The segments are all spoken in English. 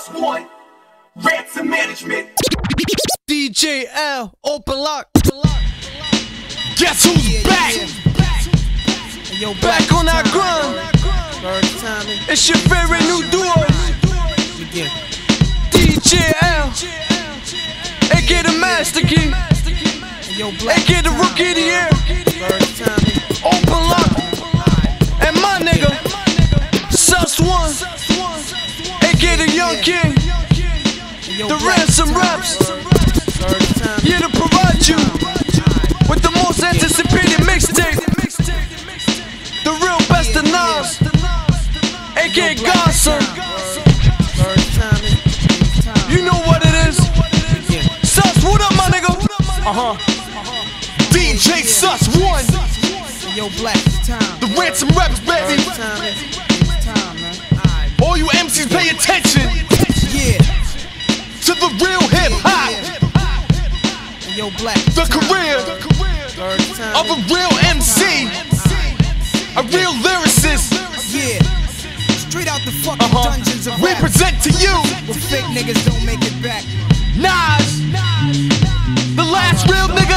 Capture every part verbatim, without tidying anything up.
One, Ransom Management. D J L, open lock. Guess who's Yeah, back? yeah. Yo, back on that grind. It's your favorite new duo. D J L, aka the Master Key, aka the Rookie of the Year. Open lock. And my nigga, Sus One, aka the Young King, the Ransom Raps. Here to provide you with the most anticipated mixtape, the real best of Nas, aka Godson. You know what it is. Sus, what up, my nigga? Uh huh. D J Sus One. Yo, Black, time. The Ransom Raps, baby. All you M Cs pay attention. Yeah. To the real hip hop. Yo, Black, The career of a real M C. A real lyricist. yeah. Straight out the fucking Uh-huh. dungeons of We rap, present to you where fake niggas don't make it back. Nas, the last real nigga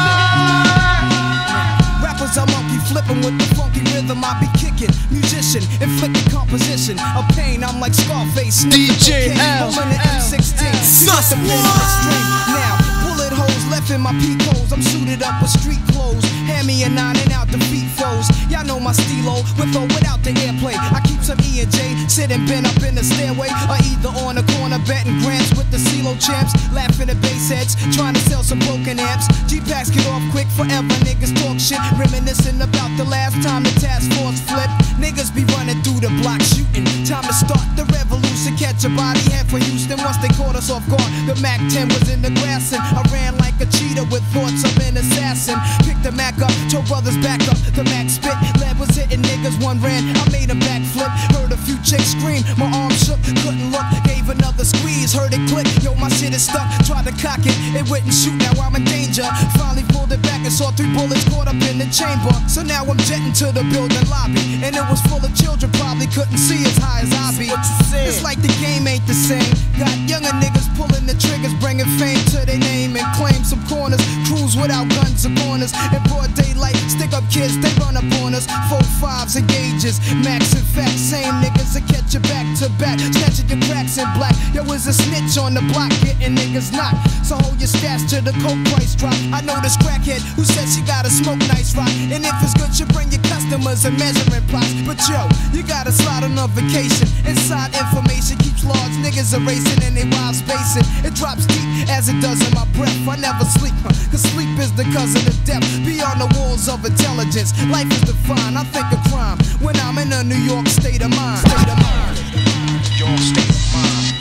alive. Rappers are monkey flipping with the funky rhythm I be kicking. Musician, inflicting composition of pain. I'm like Scarface. D J L. Rolling the M sixteen. Sus The pin One. on the string. Now, bullet holes left in my peepholes. I'm suited up with street clothes. Hand me a nine and out the feet foes. Y'all know my stilo, with or without the airplay. I keep some E and J, sitting bent up in the stairway, or either on the corner betting grants with the CeeLo champs, laughing at bass heads, trying to sell some broken amps. G-Packs get off quick forever, niggas talk shit, reminiscing about the last time the task force flipped. Niggas be running through the block shooting. Time to start the revolution, catch a body head for Houston. Once they caught us off guard, the Mac ten was in the grass, and I ran like a cheetah with thoughts of an assassin. Picked the Mac up, told brothers back up. The Mac spit, lead was hitting niggas, one ran. I made a backflip, heard a few chicks scream. My arm shook, couldn't look, gave another squeeze, heard it click. Yo, my shit is stuck, tried to cock it, it wouldn't shoot. Now I'm in danger. Finally pulled it back and saw three bullets caught up in the chamber. So now I'm jetting to the building lobby, and it was full of children, probably couldn't see as high as I be. It's like the game ain't the same. Got younger niggas pulling the triggers, bringing fame to their name and claim some corners. Crews without guns or corners. In broad daylight, stick up kids, they run up on us. Four fives and gauges, max and facts. Same niggas that catch you back to back, snatching your cracks in black. Yo, is a snitch on the block, getting niggas knocked. So hold your stats till the coke price drop. I know this crackhead who said she gotta smoke nice rock, and if it's good, you bring your customers and measuring plots. But yo, you gotta slide on a vacation. Inside information keeps large niggas erasing and they wives spacing. It drops deep as it does in my breath. I never sleep, huh? Cause sleep is the cousin of death. Beyond the walls of intelligence, life is defined. I think of crime when I'm in a New York state of mind. State of mind. Your state of mind.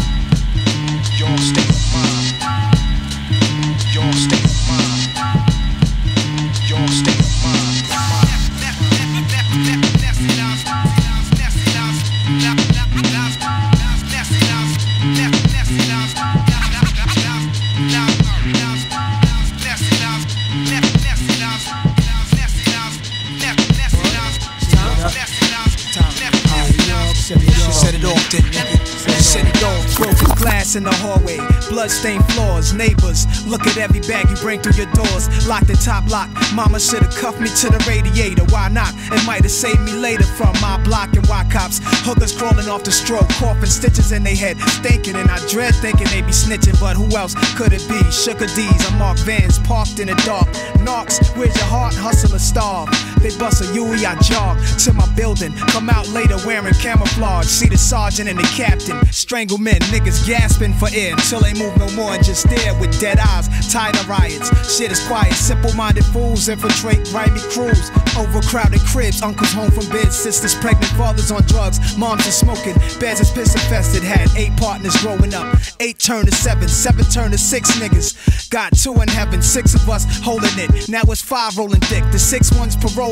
Your state of mind. Your state of mind. Your state of mind. Set it off, then nigga. Set it off. Broken glass in the hallway, bloodstained floors. Neighbors, look at every bag you bring through your doors. Locked and top lock. Mama should've cuffed me to the radiator. Why not? It might've saved me later from my block and Y cops. Hookers crawling off the stroke, coughing stitches in their head, stinking, and I dread thinking they be snitching. But who else could it be? Sugar D's, I'm Mark Vans, parked in the dark. Knocks, where's your heart? Hustle or starve. They bust a Yui, I jog to my building. Come out later wearing camouflage. See the sergeant and the captain. Strangle men, niggas gasping for air until they move no more and just stare with dead eyes. Tired of riots, shit is quiet. Simple-minded fools infiltrate grimy crews. Overcrowded cribs, uncles home from bed, sisters pregnant, fathers on drugs, moms are smoking, beds is piss infested. Had eight partners growing up, eight turned to seven, seven turned to six niggas. Got two in heaven, six of us holding it. Now it's five rolling dick. The six ones parole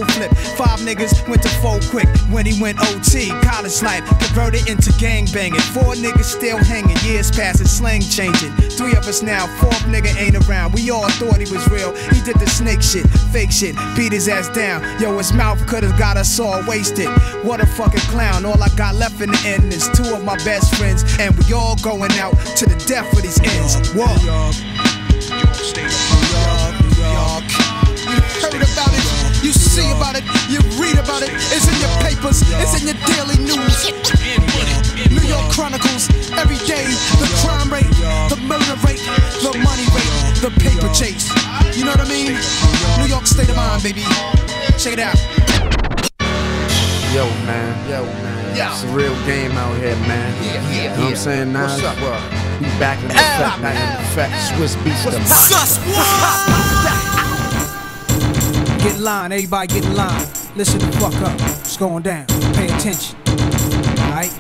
stove flip. Five niggas went to four quick when he went O T. College life converted into gang banging. Four niggas still hanging. Years passing, slang changing. Three of us now, fourth nigga ain't around. We all thought he was real. He did the snake shit, fake shit, beat his ass down. Yo, his mouth could've got us all wasted. What a fucking clown. All I got left in the end is two of my best friends, and we all going out to the death for these ends. Whoa. New York, State of New York, New York. You heard about it, you see about it, you read about it. It's in your papers, it's in your daily news. New York Chronicles, every day. The crime rate, the murder rate, the money rate, the paper chase. You know what I mean? New York state of mind, baby. Check it out. Yo, man. Yo, man. Yo. It's a real game out here, man. Yeah, yeah, you know what I'm saying? Now, What's up? we back in effect, back in effect. Swiss beats the Sus, Get in line, everybody get in line. Listen the fuck up. What's going down? Pay attention. Alright?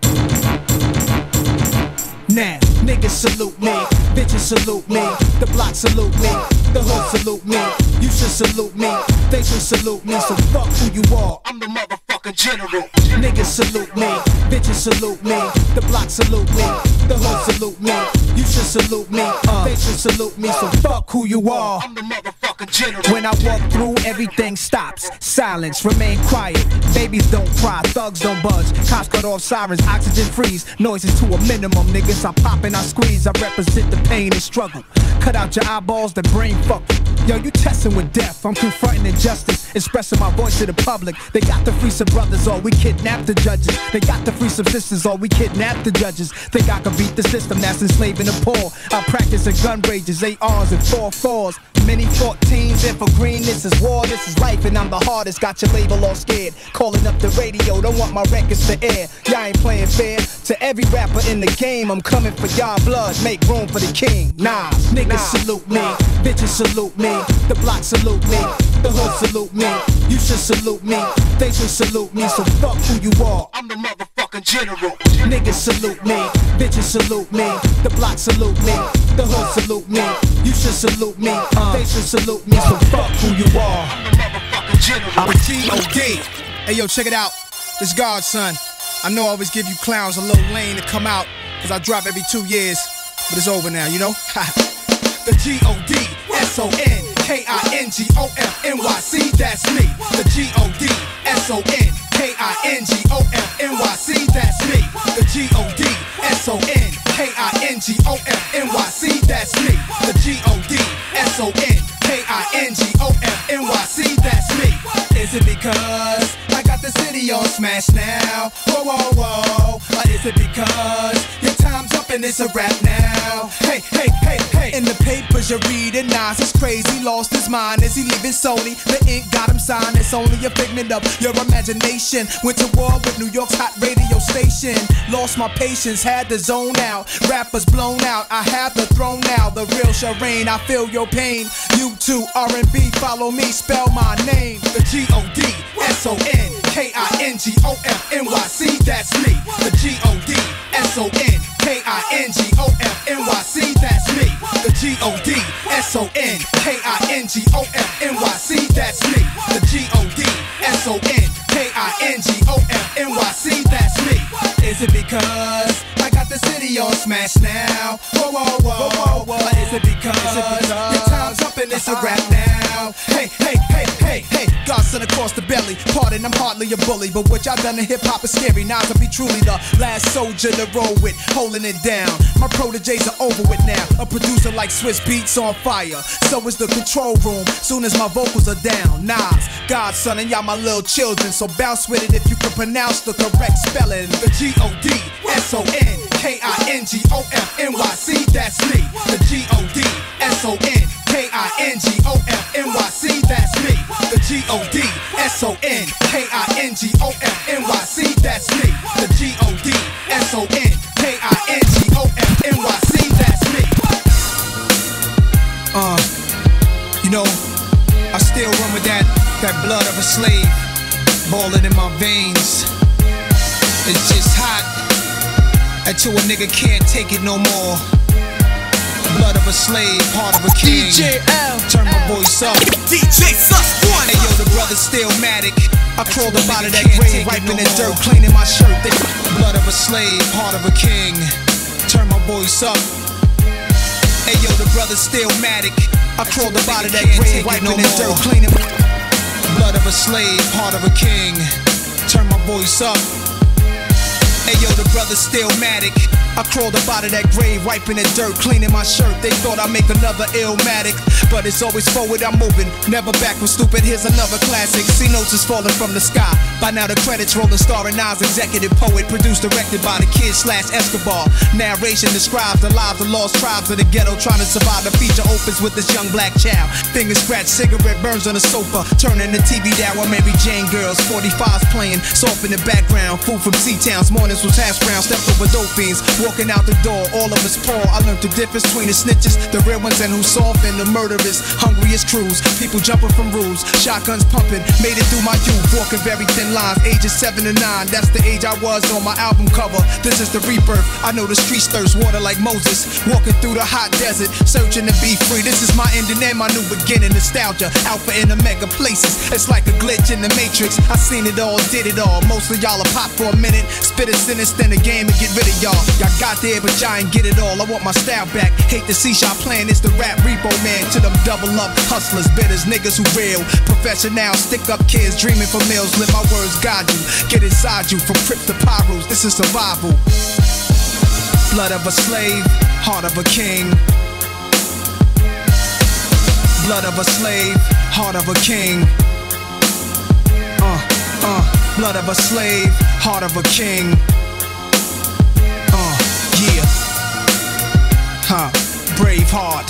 Now, niggas salute me, bitches salute me, the block salute me, the hood salute me, you should salute me, they should salute me, so fuck who you are, I'm the motherfucking general. Niggas salute me, bitches salute me, the block salute me, the hood salute me, you should salute me, uh, they should salute me, so fuck who you are, I'm the motherfucking general. When I walk through, everything stops, silence, remain quiet, babies don't cry, thugs don't budge, cops cut off sirens, oxygen freeze, noises to a minimum, niggas I pop and I squeeze, I represent the pain and struggle. Cut out your eyeballs, the brain fuck you. Yo, you testing with death, I'm confronting injustice, expressing my voice to the public. They got to free some brothers or we kidnap the judges. They got to free some sisters or we kidnap the judges. Think I can beat the system that's enslaving the poor. I practice at gun rages, eight R's and four fours. Many fourteens, and for green, this is war, this is life, and I'm the hardest. Got your label all scared, calling up the radio, don't want my records to air. Y'all ain't playing fair, to every rapper in the game, I'm coming for y'all blood, make room for the king. Nah, niggas nah. salute me, bitches salute me, the block salute me, the hood salute me, you should salute me, they should salute me, so fuck who you are, I'm the motherfucking general. Niggas salute me, bitches salute me, the block salute me, the hood salute me, you should salute me, uh, they should salute me, so fuck who you are, I'm the motherfucking general. I'm G O D. Hey yo, check it out, this God, son. I know I always give you clowns a little lane to come out, cause I drop every two years, but it's over now, you know? The G O D, S O N, K I N G O F N Y C, that's me. The G O D, S O N, K I N G O F N Y C, that's me. The G O D, S O N, K I N G O F N Y C, that's me. The G O D, S O N, K I N G O F N Y C, that's me. Is it because I got the city on smash now? Whoa, whoa, whoa. Or is it because your time's up and it's a rap now? Hey, hey, hey, hey. In the papers you're reading, Nas is crazy, lost his mind. Is he leaving Sony? The ink got him signed. It's only a figment of your imagination. Went to war with New York's hot radio station. Lost my patience, had to zone out. Rappers blown out, I have the throne now. The real Shireen, I feel your pain. You too, R and B, follow me, spell my name. The G O D, S O N, K I N G O F N Y C, that's me. The G O D, S O N, K I N G O F N Y C, that's me. The G O D, S O N, K I N G O F N Y C, that's me. The G O D, S O N, K I N G O F N Y C, that's me. Is it because I got the city on smash now? Whoa, whoa, whoa, whoa, whoa. Or is it because, is it because your time's up and it's a rap now? Hey, hey, hey, hey, hey. Godson across the belly. Pardon, I'm hardly a bully, but what y'all done to hip hop is scary. Now to be truly the last soldier to roll with, holding it down. My proteges are over with now. A producer like Swiss Beats on fire. So is the control room. Soon as my vocals are down. Nas, Godson, and y'all my little children. So bounce with it if you can pronounce the correct spelling. The G O D, S O N, K I N G O F N Y C, that's me. The G O D, S O N, K I N G O F N Y C, that's me. The G O D, S O N, K I N G O F N Y C, that's me. The G O D, S O N, K I N G O F N Y C, that's me. Uh, you know, I still run with that, that blood of a slave, boiling in my veins. It's just hot until a nigga can't take it no more. Blood of a slave, heart of a king. D J L, turn my voice up. D J Sus One. Hey yo, the brother's still matic. I crawled up out of that grave, wiping the dirt, cleaning my shirt. They blood of a slave, heart of a king. Turn my voice up. Hey yo, the brother's still matic. I crawled up out of that grave, wiping the dirt, cleaning. Blood of a slave, heart of a king. Turn my voice up. Hey yo, the brother's still matic. I crawled up out of that grave, wiping the dirt, cleaning my shirt. They thought I'd make another Illmatic, but it's always forward, I'm moving, never backward, stupid. Here's another classic. C notes is falling from the sky. By now the credits rolling, starring Nas, executive poet, produced, directed by the Kid slash Escobar. Narration describes the lives of lost tribes of the ghetto, trying to survive. The feature opens with this young black child. Fingers scratched, cigarette burns on the sofa, turning the T V down while Mary Jane girls, forty-fives playing, soft in the background. Food from C-Towns, mornings was hash brown, stepped over dope fiends. Walking out the door, all of us poor. I learned the difference between the snitches, the real ones, and who's soft, and the murderers. Hungry as crews, people jumping from roofs, shotguns pumping. Made it through my youth, walking very thin lines. Ages seven to nine, that's the age I was on my album cover. This is the rebirth. I know the streets thirst water like Moses, walking through the hot desert, searching to be free. This is my ending and my new beginning. Nostalgia, alpha and omega places. It's like a glitch in the matrix. I seen it all, did it all. Most of y'all are pop for a minute, spit a sentence, then a game and get rid of y'all. Y'all got there, but y'all ain't get it all. I want my style back. Hate to see y'all playing. It's the rap repo man. To them double up hustlers, bitters, niggas who real. Professional, stick up kids dreaming for meals. Let my words guide you. Get inside you from Crips to Pyros. This is survival. Blood of a slave, heart of a king. Blood of a slave, heart of a king. Uh, uh, blood of a slave, heart of a king. Yeah, huh, Braveheart.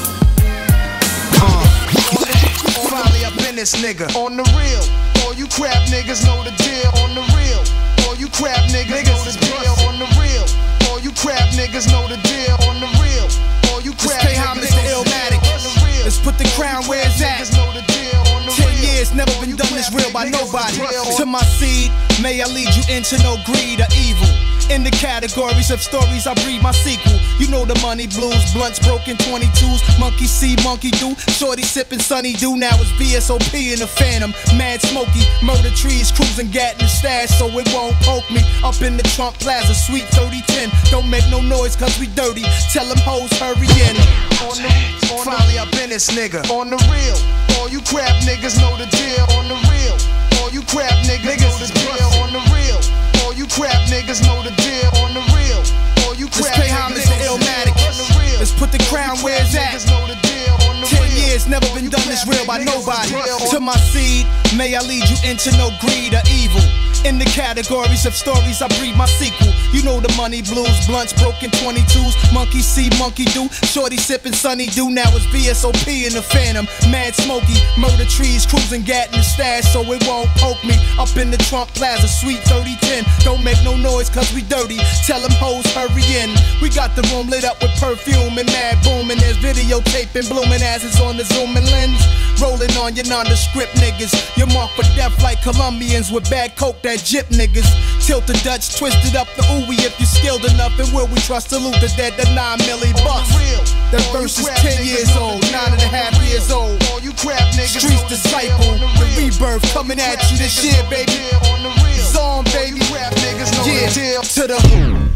Uh, finally up in this nigga. On the real, all you crap niggas know the deal. On the real, all you crap niggas, niggas know the deal. On the real, all you crap niggas know the deal. On the real, all you crap niggas know the deal. Let's put the crown where it's at. Ten years, never been done this real by nobody. To my seed, may I lead you into no greed or evil. In the categories of stories, I breed my sequel. You know the money blues, blunts broken twenty-twos, monkey see, monkey do, shorty sipping sunny do. Now it's B S O P in the Phantom, mad smoky, murder trees, cruising, gat in the stash, so it won't poke me. Up in the Trump Plaza, sweet thirty ten. Don't make no noise cause we dirty, tell them hoes hurry in. On the, on finally up in this nigga. On the real, all you crap niggas know the deal. On the real, all you crap niggas, niggas know the deal. On the real, all you crap niggas know the deal. On the real, all you crap niggas know the deal. Let's put the crown where it's at. Ten years, never been done this real by nobody. To my seed, may I lead you into no greed or evil. In the categories of stories, I breed my sequel. You know the money blues, blunts broken twenty-twos, monkey see, monkey do, shorty sipping sunny do. Now it's B S O P in the Phantom, mad smoky, murder trees, cruising, gat in the stash, so it won't poke me. Up in the Trump Plaza, sweet thirty ten. Don't make no noise cause we dirty, tell them hoes hurry in. We got the room lit up with perfume and mad booming. There's videotaping, blooming asses on the zooming lens. Rolling on your nondescript niggas. You're marked for death like Colombians with bad coke that jip niggas. Tilt the Dutch, twisted up the ooey if you're skilled enough. And will we trust the loot the dead, the nine milli bucks? That verse is ten years old, nine and a half years old. Streets disciple, the rebirth coming at you this year, baby. Zone, baby. Yeah, to the hood.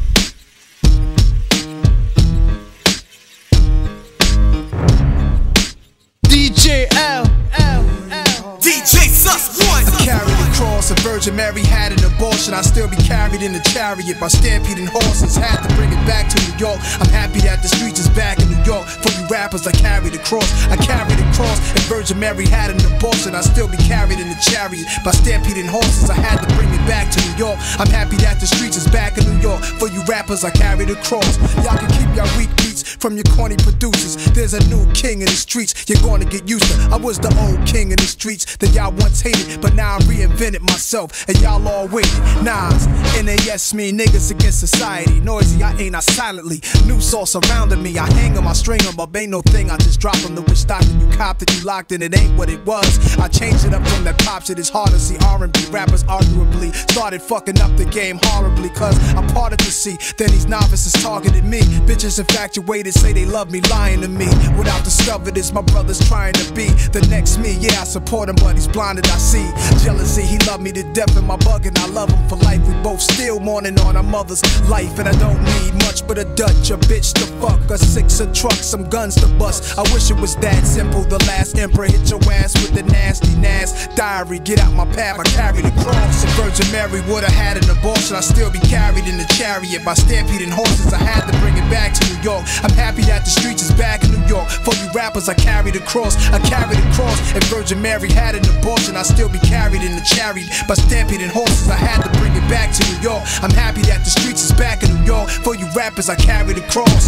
D J L, L, L. D J Sus One. I carry the cross, a Virgin Mary had an abortion. I still be carried in the chariot by stampeding horses. Had to bring it back to New York. I'm happy that the streets is back in New York. For you rappers, I carry the cross. I carry the cross, and Virgin Mary had an abortion. I still be carried in the chariot by stampeding horses. I had to bring it back to New York. I'm happy that the streets is back in New York. For you rappers, I carry the cross. Y'all can keep y'all weak beats from your corny producers. There's a new king in the streets. You're gonna get used to. I was the old king in the streets that y'all once hated, but now I reinvented myself, and y'all all with persuaded. Nas, N A S me, niggas against society. Noisy, I ain't I silently. New sauce surrounding me, I hang 'em, I string 'em up. Ain't no thing, I just drop 'em. The wish stock that you copped it, you locked in, it ain't what it was. I changed it up from that pop shit. It's hard to see R and B rappers arguably started fucking up the game horribly. Cause I parted to see, then these novices targeted me. Bitches infatuated, say they love me, lying to me. Without discovered this, my brother's trying to be the next me. Yeah, I support him, but he's blinded, I see. Jealousy, he loved me to death in my bug, and I love him for life. We both still mourning on our mother's life, and I don't need much but a Dutch, a bitch to fuck, a six, a truck, some guns to bust. I wish it was that simple. The last emperor hit your ass with the nasty Nas diary. Get out my path, I carry the cross. If Virgin Mary would've had an abortion, I'd still be carried in the chariot by stampeding horses. I had to bring it back to New York. I'm happy that the streets is back in New York. For you rappers, I carry the cross, I carry the cross. If Virgin Mary had an abortion, I'd still be carried in the chariot by stampeding horses. I had to bring it back to New York. I'm happy that the streets is back in New York. For you rappers, I carry the cross.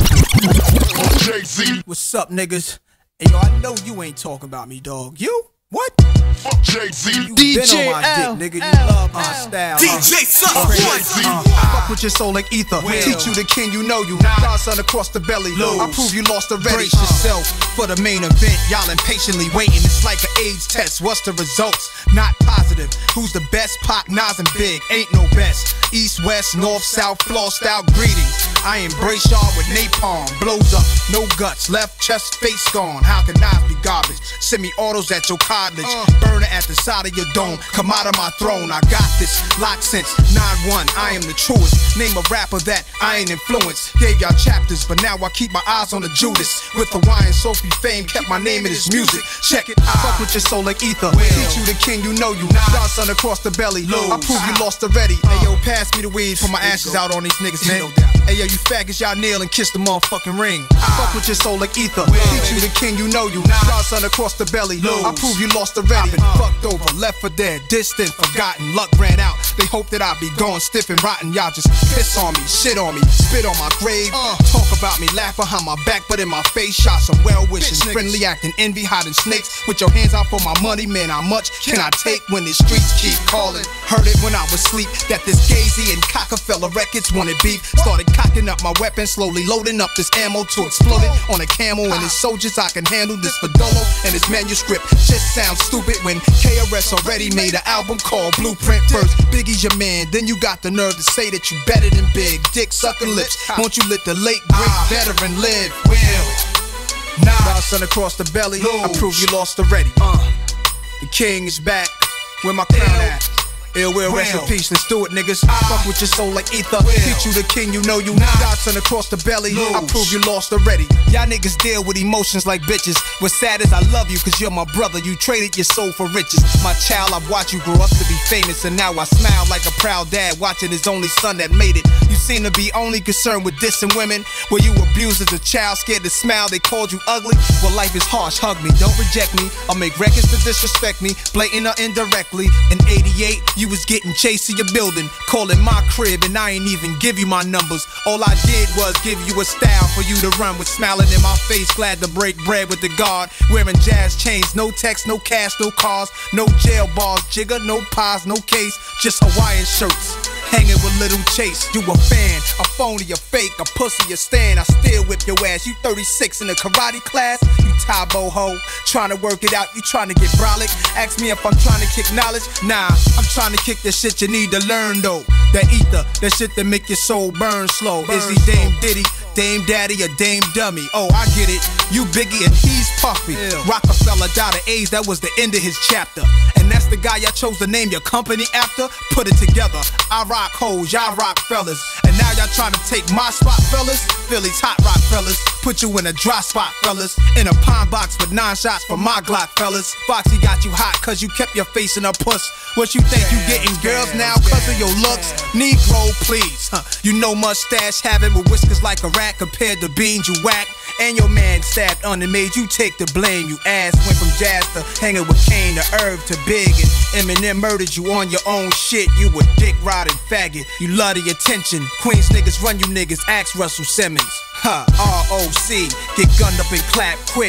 Jay-Z. What's up, niggas? Hey, yo, I know you ain't talking about me, dog. You? What? Fuck Jay-Z. You D been J on my L. dick, nigga. You love my style. D J uh, Sus crazy. One. Uh, fuck with your soul like ether. Will. Teach you the king, you know you. Godson across the belly. Lose. I prove you lost already. Brace Uh. yourself for the main event. Y'all impatiently waiting. It's like an AIDS test. What's the results? Not positive. Who's the best? Pac, Nas, and Big. Ain't no best. East, west, north, south, floss style greetings. I embrace y'all with napalm. Blows up, no guts. Left chest, face gone. How can Nas be garbage? Semi-autos at your cartilage. Uh. Burner at the side of your dome. Come out of my throne. I got this. Locked since nine one. I am the truest. Name a rapper that I ain't influenced. Gave y'all chapters, but now I keep my eyes on the Judas. With Hawaiian Sophie fame, kept my name in his music. Check it. I fuck with your soul like ether. Will. Teach you the king, you know you. Godson across the belly. Lose. I prove you lost already. Uh. Hey yo, pass me the weed. Put my ashes out on these niggas, man. Hey yo, you faggots, y'all kneel and kiss the motherfucking ring. I fuck with your soul like ether. Will. Teach you the king, you know you. Godson across the belly. Lose. I prove you lost already. Been uh. fucked over, left for dead, distant, forgotten. Luck ran out. They hope that I be gone stiff and rotten. Y'all just piss on me, shit on me, spit on my grave. Uh. Talk about me, laugh behind my back, but in my face, shot some well wishing, friendly acting, envy, hiding snakes. With your hands out for my money, man. How much can I take when the streets keep calling? Heard it when I was asleep that this Gazy and Cockefeller Records wanted beef. Started cocking up my weapon, slowly loading up this ammo to explode it on a camel and his soldiers. I can handle this Fadolo and his manuscript. Just sounds stupid when K R S already made an album called Blueprint. First, Biggie's your man, then you got the nerve to say that you better than Big. Dick sucking lips, won't you let the late great veteran live? Will. Nah, Godson across the belly. Lose. I prove you lost already. Uh, the king is back. Where my crown at? Ill will, rest in peace, let's do it, niggas. I fuck with your soul like ether. Will. Teach you the king, you know you. Godson across the belly. Lose. I prove you lost already. Y'all niggas deal with emotions like bitches. What's sad is I love you, cause you're my brother. You traded your soul for riches. My child, I've watched you grow up to be famous, and now I smile like a proud dad watching his only son that made it. You seem to be only concerned with dissing women. Were you abused as a child, scared to smile, they called you ugly? Well, life is harsh, hug me, don't reject me. I'll make records to disrespect me, blatant or indirectly. In eighty-eight, you was getting chased to your building, calling my crib, and I ain't even give you my numbers. All I did was give you a style for you to run with, smiling in my face, glad to break bread with the guard. Wearing jazz chains, no text, no cash, no cars, no jail bars, jigger, no pies, no case, just Hawaiian shirts. Hanging with Little Chase, you a fan, a phony, a fake, a pussy, a stand. I still whip your ass. You thirty-six in the karate class, you Tybo ho, trying to work it out. You trying to get brolic. Ask me if I'm trying to kick knowledge. Nah, I'm trying to kick the shit you need to learn though. That ether, that shit that make your soul burn slow. Burn Is he Dame Diddy, Dame Daddy, or Dame Dummy? Oh, I get it. You Biggie and he's Puffy. Ew. Rockefeller died of AIDS, that was the end of his chapter. And that's the guy y'all chose to name your company after? Put it together. I rock hoes, y'all rock fellas. And now y'all trying to take my spot, fellas? Philly's hot rock fellas. Put you in a dry spot, fellas. In a pine box with nine shots for my Glock, fellas. Foxy got you hot cause you kept your face in a puss. What you think you getting girls now cause of your looks? Negro, please. Huh. You know mustache having with whiskers like a rat compared to beans you whack. And your man stabbed undermade, you take the blame. You ass went from jazz to hanging with Kane to Irv to Big. And Eminem murdered you on your own shit. You a dick riding faggot. You love the attention. Queens niggas run you niggas. Ask Russell Simmons. Huh, R O C. Get gunned up and clap quick.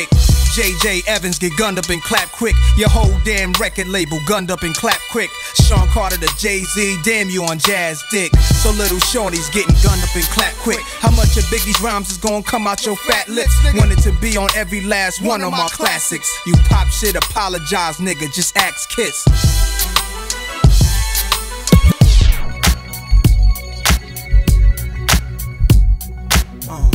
J J Evans get gunned up and clap quick. Your whole damn record label gunned up and clap quick. Sean Carter to Jay-Z, damn you on Jazz Dick. So little shorty's getting gunned up and clap quick. How much of Biggie's rhymes is gonna come out your fat lips? Wanted to be on every last one of my classics. You pop shit, apologize, nigga, just ask Kiss. Uh.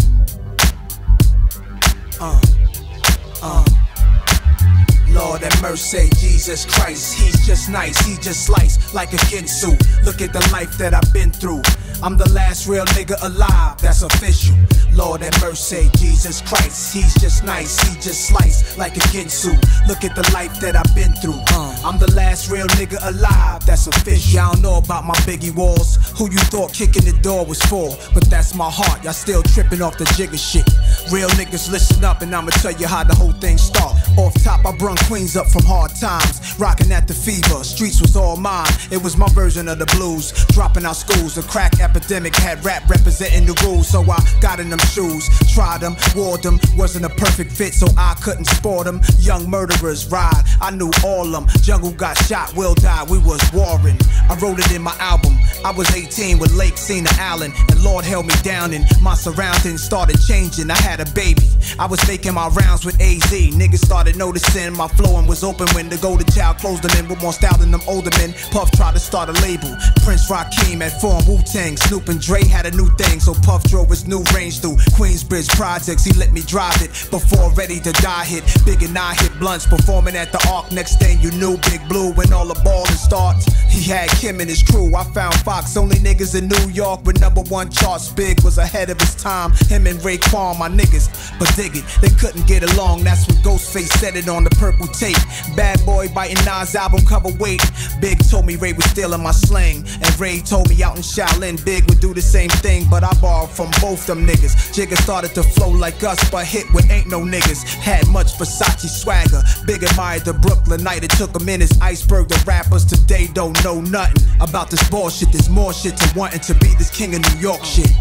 Uh. Uh. Lord have mercy, Jesus Christ. He's just nice, he just sliced like a Ginsu. Look at the life that I've been through. I'm the last real nigga alive, that's official. Lord have mercy, Jesus Christ. He's just nice, he just sliced like a Ginsu. Look at the life that I've been through. I'm the last real nigga alive, that's official. Y'all know about my Biggie walls. Who you thought kicking the door was for? But that's my heart, y'all still tripping off the jigger shit. Real niggas listen up and I'ma tell you how the whole thing start. Off top I brung Queens up from hard times. Rockin' at the fever, streets was all mine. It was my version of the blues. Dropping out schools, the crack epidemic had rap representing the rules. So I got in them shoes, tried them, wore them. Wasn't a perfect fit so I couldn't sport them. Young murderers ride, I knew all them. Jungle got shot, Will died, we was warring. I wrote it in my album. I was eighteen with Lake Cena Allen, and Lord held me down and my surroundings started changing. I had a baby, I was making my rounds with A Z. Niggas started noticing my flow and was open when the golden child closed them in with more style than them older men. Puff tried to start a label, Prince Rakeem had formed Wu-Tang. Snoop and Dre had a new thing, so Puff drove his new range through Queensbridge projects. He let me drive it before Ready to Die hit. Big and I hit blunts, performing at the Arc. Next thing you knew, Big Blue when all the ballin' starts. He had Kim and his crew. I found Fox, only niggas in New York with number one charts. Big was ahead of his time. Him and Raekwon, my niggas, but dig it, they couldn't get along. That's when Ghostface said it on the purple tape. Bad Boy biting Nas album cover weight. Big told me Ray was stealing my slang, and Ray told me out in Shaolin Big would do the same thing, but I borrowed from both them niggas. Jigga started to flow like us, but hit with ain't no niggas. Had much Versace swagger. Big admired the Brooklynite. It took him in his iceberg. The rappers today don't know nothing about this bullshit. There's more shit to wanting to be this king of New York shit.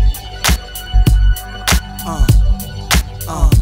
Uh, uh.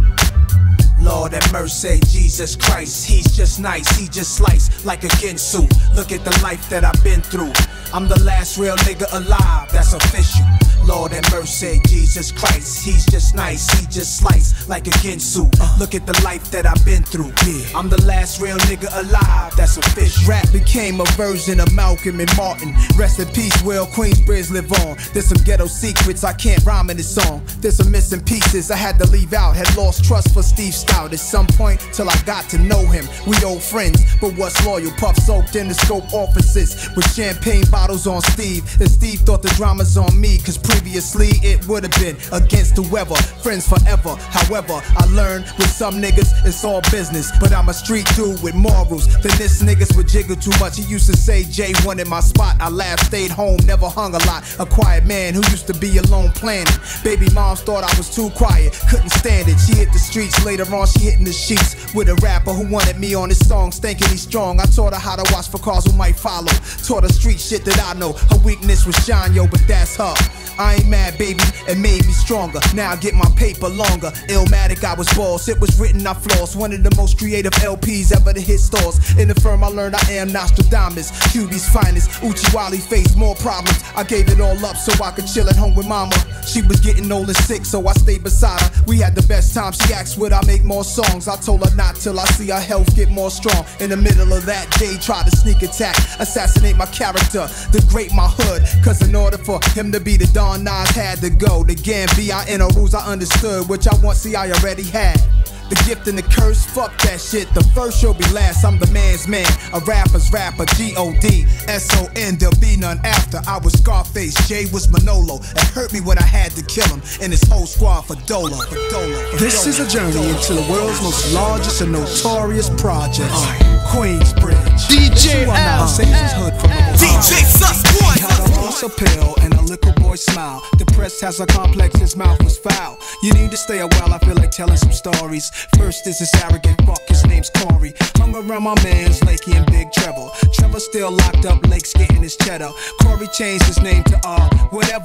Lord have mercy, Jesus Christ. He's just nice, he just sliced like a Ginsu. Look at the life that I've been through. I'm the last real nigga alive, that's official. Lord have mercy, Jesus Christ. He's just nice, he just sliced like a Ginsu. Look at the life that I've been through. Yeah. I'm the last real nigga alive, that's official. Rap became a version of Malcolm and Martin. Rest in peace, Will Queensbridge live on. There's some ghetto secrets I can't rhyme in this song. There's some missing pieces I had to leave out. Had lost trust for Steve Stout at some point till I got to know him. We old friends, but what's loyal? Puff soaked in the scope offices with champagne bottles on Steve. And Steve thought the drama's on me, cause previously it would have been against whoever. Friends forever. However, I learned with some niggas it's all business, but I'm a street dude with morals. Then this niggas would jiggle too much. He used to say Jay wanted my spot. I laughed, stayed home, never hung a lot. A quiet man who used to be alone planning. Baby moms thought I was too quiet, couldn't stand it. She hit the streets, later on she hitting the sheets with a rapper who wanted me on his song, thinking he's strong. I taught her how to watch for cars who might follow. Taught her street shit that I know. Her weakness was shine, yo, but that's her. I ain't mad, baby, it made me stronger. Now I get my paper longer. Illmatic, I was boss. It was written, I floss. One of the most creative L Ps ever to hit stores. In the firm, I learned I am Nostradamus, Q B's finest. Uchiwali faced more problems. I gave it all up so I could chill at home with mama. She was getting old and sick, so I stayed beside her. We had the best time. She asked, would I make more songs? I told her not till I see her health get more strong. In the middle of that day, tried to sneak attack, assassinate my character, degrade my hood. Cause in order for him to be the Don, Nas had to go. The Gambia in a rules I understood, which I want see I already had. The gift and the curse, fuck that shit. The first shall be last, I'm the man's man. A rapper's rapper, G O D S O N, there'll be none after. I was Scarface, Jay was Manolo. It hurt me when I had to kill him, and his whole squad for Dolo, for Dolo, for This Dolo, is a journey Dolo, into the Dolo, world's Dolo, most Dolo, largest and Dolo, notorious projects. Uh, Queensbridge. D J Now, L. Satan's hood from the D J Sus One. Had a horse a pill and a little boy smile. Depressed has a complex, his mouth was foul. You need to stay a while, I feel like telling some stories. First is this arrogant fuck, his name's Corey. Hung around my mans, Lakey and Big Trevor. Trevor still locked up, Lake's getting his cheddar. Corey changed his name to uh, whatever.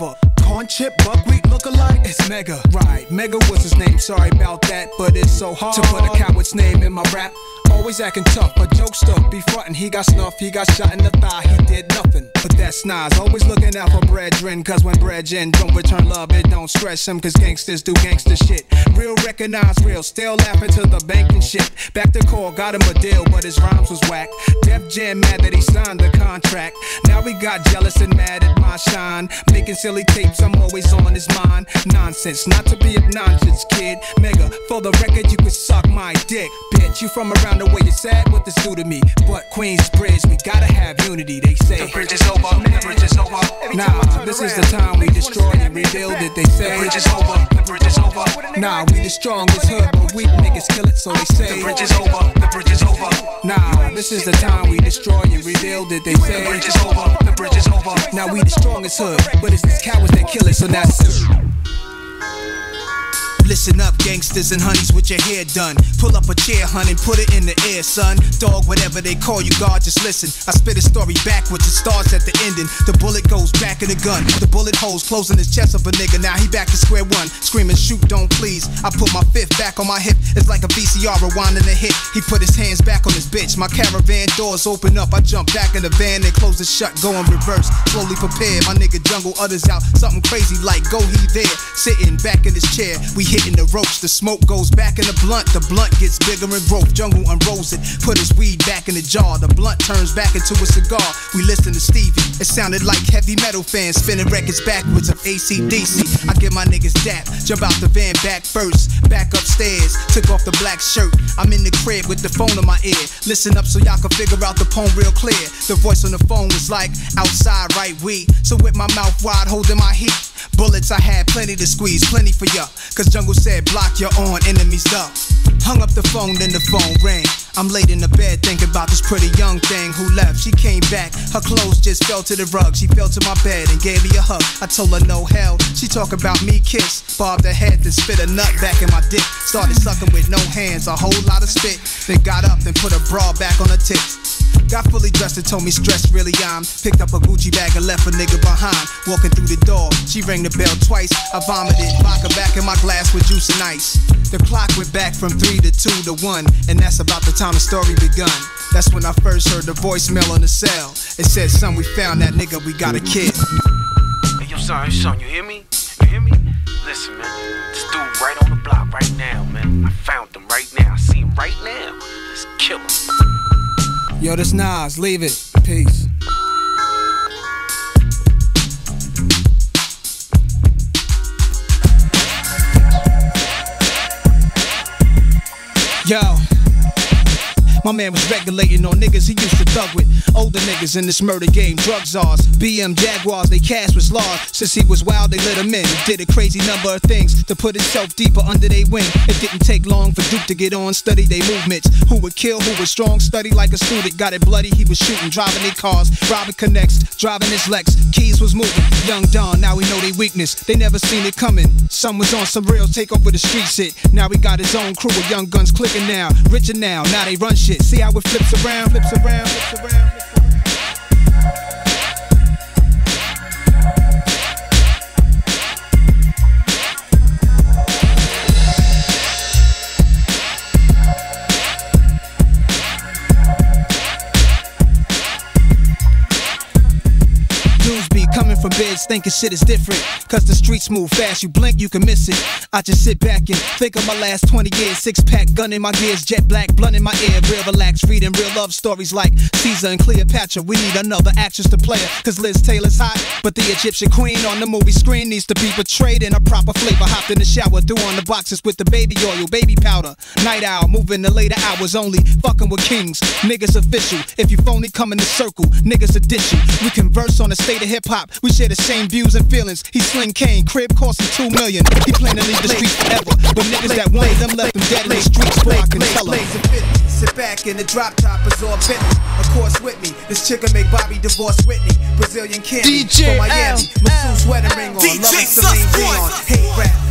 corn chip, buckwheat look-alike? It's Mega, right? Mega was his name, sorry about that, but it's so hard to put a coward's name in my rap. Always acting tough, but jokester be frontin'. He got snuff, he got shot in the thigh, he did nothing. But that's Nas, always looking out for brethren, cause when brethren don't return love, it don't stress him, cause gangsters do gangster shit. Real recognize real, still laughing to the bank and shit. Back to core, got him a deal, but his rhymes was whack. Def Jam mad that he signed the contract. Now we got jealous and mad at my shine. Making silly tapes, I'm always on his mind. Nonsense, not to be obnoxious, kid. Mega, for the record, you could suck my dick. Bitch, you from around the way, you're sad what this do to me. But Queensbridge, we gotta have unity, they say. The bridge is over, the bridge is over. Nah, this is the time we destroy and rebuild it, they say. The bridge is over, the bridge is over. Nah, we the strongest hood, but weak niggas kill it, so they say. The bridge is over, the bridge is over. Nah, this is the time we destroy and rebuild it, they say. The bridge is over, the bridge is over. Now we the strongest hood, but it's these cowards that kill it, so now it's... Listen up, gangsters and honeys with your hair done. Pull up a chair, hun, and put it in the air, son. Dog, whatever they call you, God, just listen. I spit a story backwards, it starts at the ending. The bullet goes back in the gun. The bullet holes closing his chest of a nigga. Now he back to square one, screaming, shoot, don't please. I put my fifth back on my hip. It's like a V C R rewinding a hit. He put his hands back on his bitch. My caravan doors open up. I jump back in the van and close it shut, go in reverse. Slowly prepared, my nigga jungle others out. Something crazy like go he there. Sitting back in his chair, we hit in the ropes, the smoke goes back in the blunt. The blunt gets bigger and broke. Jungle unrolls it, put his weed back in the jar. The blunt turns back into a cigar. We listen to Stevie. It sounded like heavy metal fans spinning records backwards of A C D C. I give my niggas dap, jump out the van back first. Back upstairs, took off the black shirt. I'm in the crib with the phone in my ear. Listen up so y'all can figure out the poem real clear. The voice on the phone was like, outside, right, we. So with my mouth wide, holding my heat. Bullets, I had plenty to squeeze, plenty for ya. Cause Jungle said, block your own enemies up. Hung up the phone, then the phone rang. I'm laid in the bed thinking about this pretty young thing who left. She came back, her clothes just fell to the rug. She fell to my bed and gave me a hug. I told her no hell. She talk about me kiss. Bobbed her head, then spit a nut back in my dick. Started sucking with no hands, a whole lot of spit. Then got up and put a bra back on her tits. Got fully dressed and told me stress really I'm. Picked up a Gucci bag and left a nigga behind. Walking through the door, she rang the bell twice. I vomited, vodka back in my glass with juice and ice. The clock went back from three to two to one, and that's about the time the story begun. That's when I first heard the voicemail on the cell. It said, son, we found that nigga, we got a kid. Hey, yo, son, son, you hear me? You hear me? Listen, man, this dude right on the block right now, man. I found him right now. I see him right now. Let's kill him. Yo, this Nas, leave it. Peace. Yo. My man was regulating on niggas he used to thug with. Older niggas in this murder game, drug czars. B M Jaguars, they cash was large. Since he was wild, they let him in. He did a crazy number of things to put himself deeper under their wing. It didn't take long for Duke to get on, study their movements. Who would kill, who was strong, study like a student. Got it bloody, he was shooting, driving their cars. Robbing connects, driving his Lex. Keys was moving, young Don, now we know they weakness. They never seen it coming. Some was on some real take over the street shit. Now he got his own crew with young guns clicking now. Richer now, now they run shit. See how it flips around, flips around, flips around. Coming from beds thinking shit is different. Cause the streets move fast, you blink, you can miss it. I just sit back and think of my last twenty years. Six pack, gun in my gears, jet black, blunt in my ear. Real relaxed, reading real love stories like Caesar and Cleopatra. We need another actress to play her, cause Liz Taylor's hot. But the Egyptian queen on the movie screen needs to be portrayed in a proper flavor. Hopped in the shower, threw on the boxes with the baby oil, baby powder. Night owl, moving the later hours only. Fucking with kings, niggas official. If you phony, come in the circle, niggas addition. We converse on the state of hip hop. We share the same views and feelings. He sling Kane, crib cost him two million. He plan to leave the streets forever, but niggas that wanted them left them dead in the streets. Before I can tell them. Sit back in the drop top, absorb Bentley. Of course with me, this chick will make Bobby divorce Whitney. Brazilian candy D J from Miami, masseuse wedding ring on, loving Celine Dion. Hate rap,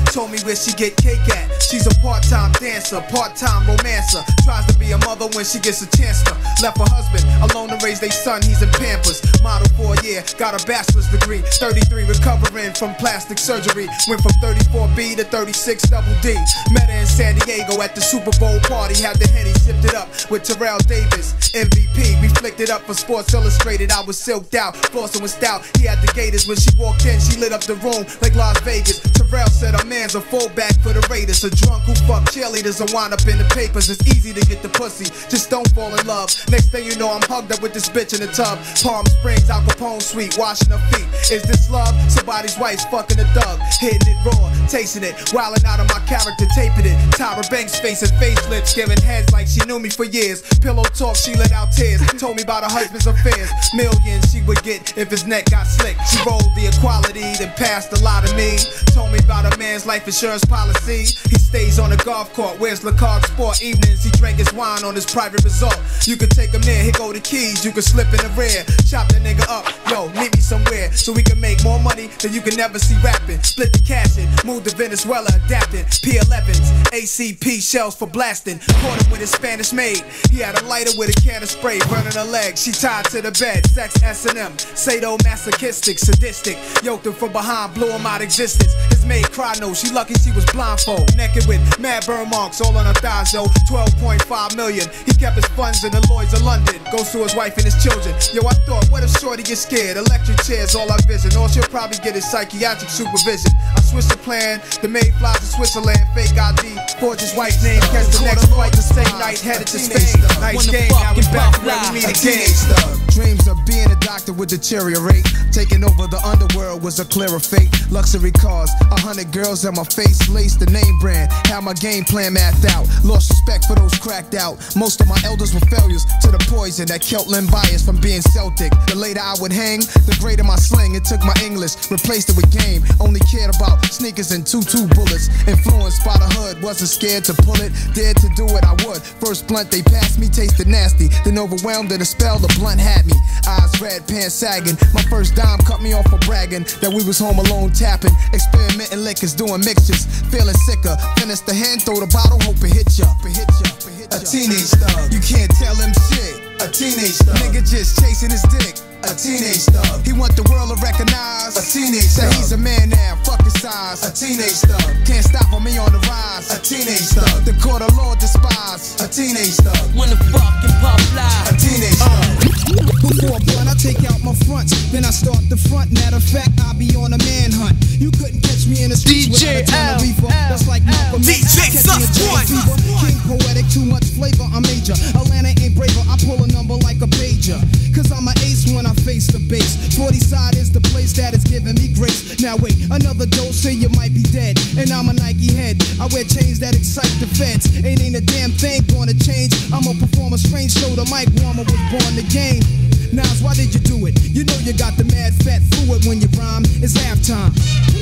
Told me where she get cake at. She's a part-time dancer, part-time romancer. Tries to be a mother when she gets a chance to. Left her husband alone to raise their son, he's in Pampers. Model for a year, got a bachelor's degree. thirty-three recovering from plastic surgery. Went from thirty-four B to thirty-six double D. Met her in San Diego at the Super Bowl party. Had the Henny, sipped it up with Terrell Davis, M V P. We flicked it up for Sports Illustrated. I was silked out, Flossin was stout. He had the gators. When she walked in, she lit up the room like Las Vegas. Terrell said a man's a fullback for the Raiders. A drunk who fuck cheerleaders and wind up in the papers. It's easy to get the pussy, just don't fall in love. Next thing you know, I'm hugged up with this bitch in the tub. Palm Springs, Al Capone suite, washing her feet. Is this love? Somebody's wife's fucking a thug. Hitting it raw, tasting it, wilding out of my character, taping it. Tyra Banks facing facelifts, giving heads like she knew me for years. Pillow talk, she let out tears. Told me about her husband's affairs. Millions she would get if his neck got slick. She rolled the equality, then passed a lot of me. Told me about a man's life insurance policy. He stays on the golf court, wears Le Card Sport. Evenings he drank his wine on his private resort. You could take him there, here go the keys. You could slip in the rear, chop the nigga up. Yo, meet me somewhere so we can make more money than you can never see rapping. Split the cash in, move to Venezuela, adapting. P elevens, A C P shells for blasting. Caught him with his Spanish maid. He had a lighter with a can of spray, burning her leg. She tied to the bed, sex S and M, sadomasochistic, sadistic. Yoked him from behind, blew him out existence. His maid cried no, she lucky she was blindfold. Naked with mad burn marks all on her thighs, yo. twelve point five million. He kept his funds in the Lloyds of London. Goes to his wife and his children. Yo, I thought, what if shorty gets scared? Electric chairs, all I vision. All she'll probably get is psychiatric supervision. I switched the plan, the maid flies to Switzerland, fake I D. Forge his wife's name, catch the next flight the same night, headed to Spain. Nice game, now we back where we meet again. Dreams of being a doctor would deteriorate. Taking over the underworld was a clearer fate. Luxury cars, a hundred girls at my face, laced the name brand. Had my game plan mapped out. Lost respect for those cracked out. Most of my elders were failures to the poison that killed Lynn bias from being Celtic. The later I would hang, the greater my sling. It took my English, replaced it with game. Only cared about sneakers and two two bullets. Influenced by the hood, wasn't scared to pull it. Dared to do it, I would. First blunt they passed me, tasted nasty. Then overwhelmed in a spell, the blunt had me. Eyes red, pants sagging. My first dime cut me off for bragging that we was home alone tapping. Experimenting liquors, doing mixtures. Feeling sicker. Finish the hand, throw the bottle, hope it hit ya. It hit ya. It hit ya. A teenage thug, you can't tell him shit. A teenage thug, nigga just chasing his dick. A teenage thug, he want the world to recognize. A teenage thug, he's a man now, fuck his size. A teenage thug, can't stop on me on the rise. A teenage thug, the court of law despise. A teenage thug, when the fucking pop fly. A teenage thug. Before blunt, I take out my fronts, then I start the front. Matter of fact, I be on a manhunt. You couldn't catch me in the streets D J without a ton L, of reefer. That's like Malcolm D J X, catch me a Sus fever. King poetic, too much flavor, I'm major. Atlanta ain't braver, I pull a number like a pager. Cause I'm an ace when I face the base. forty side is the place that is giving me grace. Now wait, another dose, say you might be dead. And I'm a Nike head, I wear chains that excite the feds. Ain't ain't a damn thing gonna change. I'm a performer, strange show, the mic warmer was born the game. Nas, why did you do it? You know you got the mad fat fluid when you rhyme. It's halftime.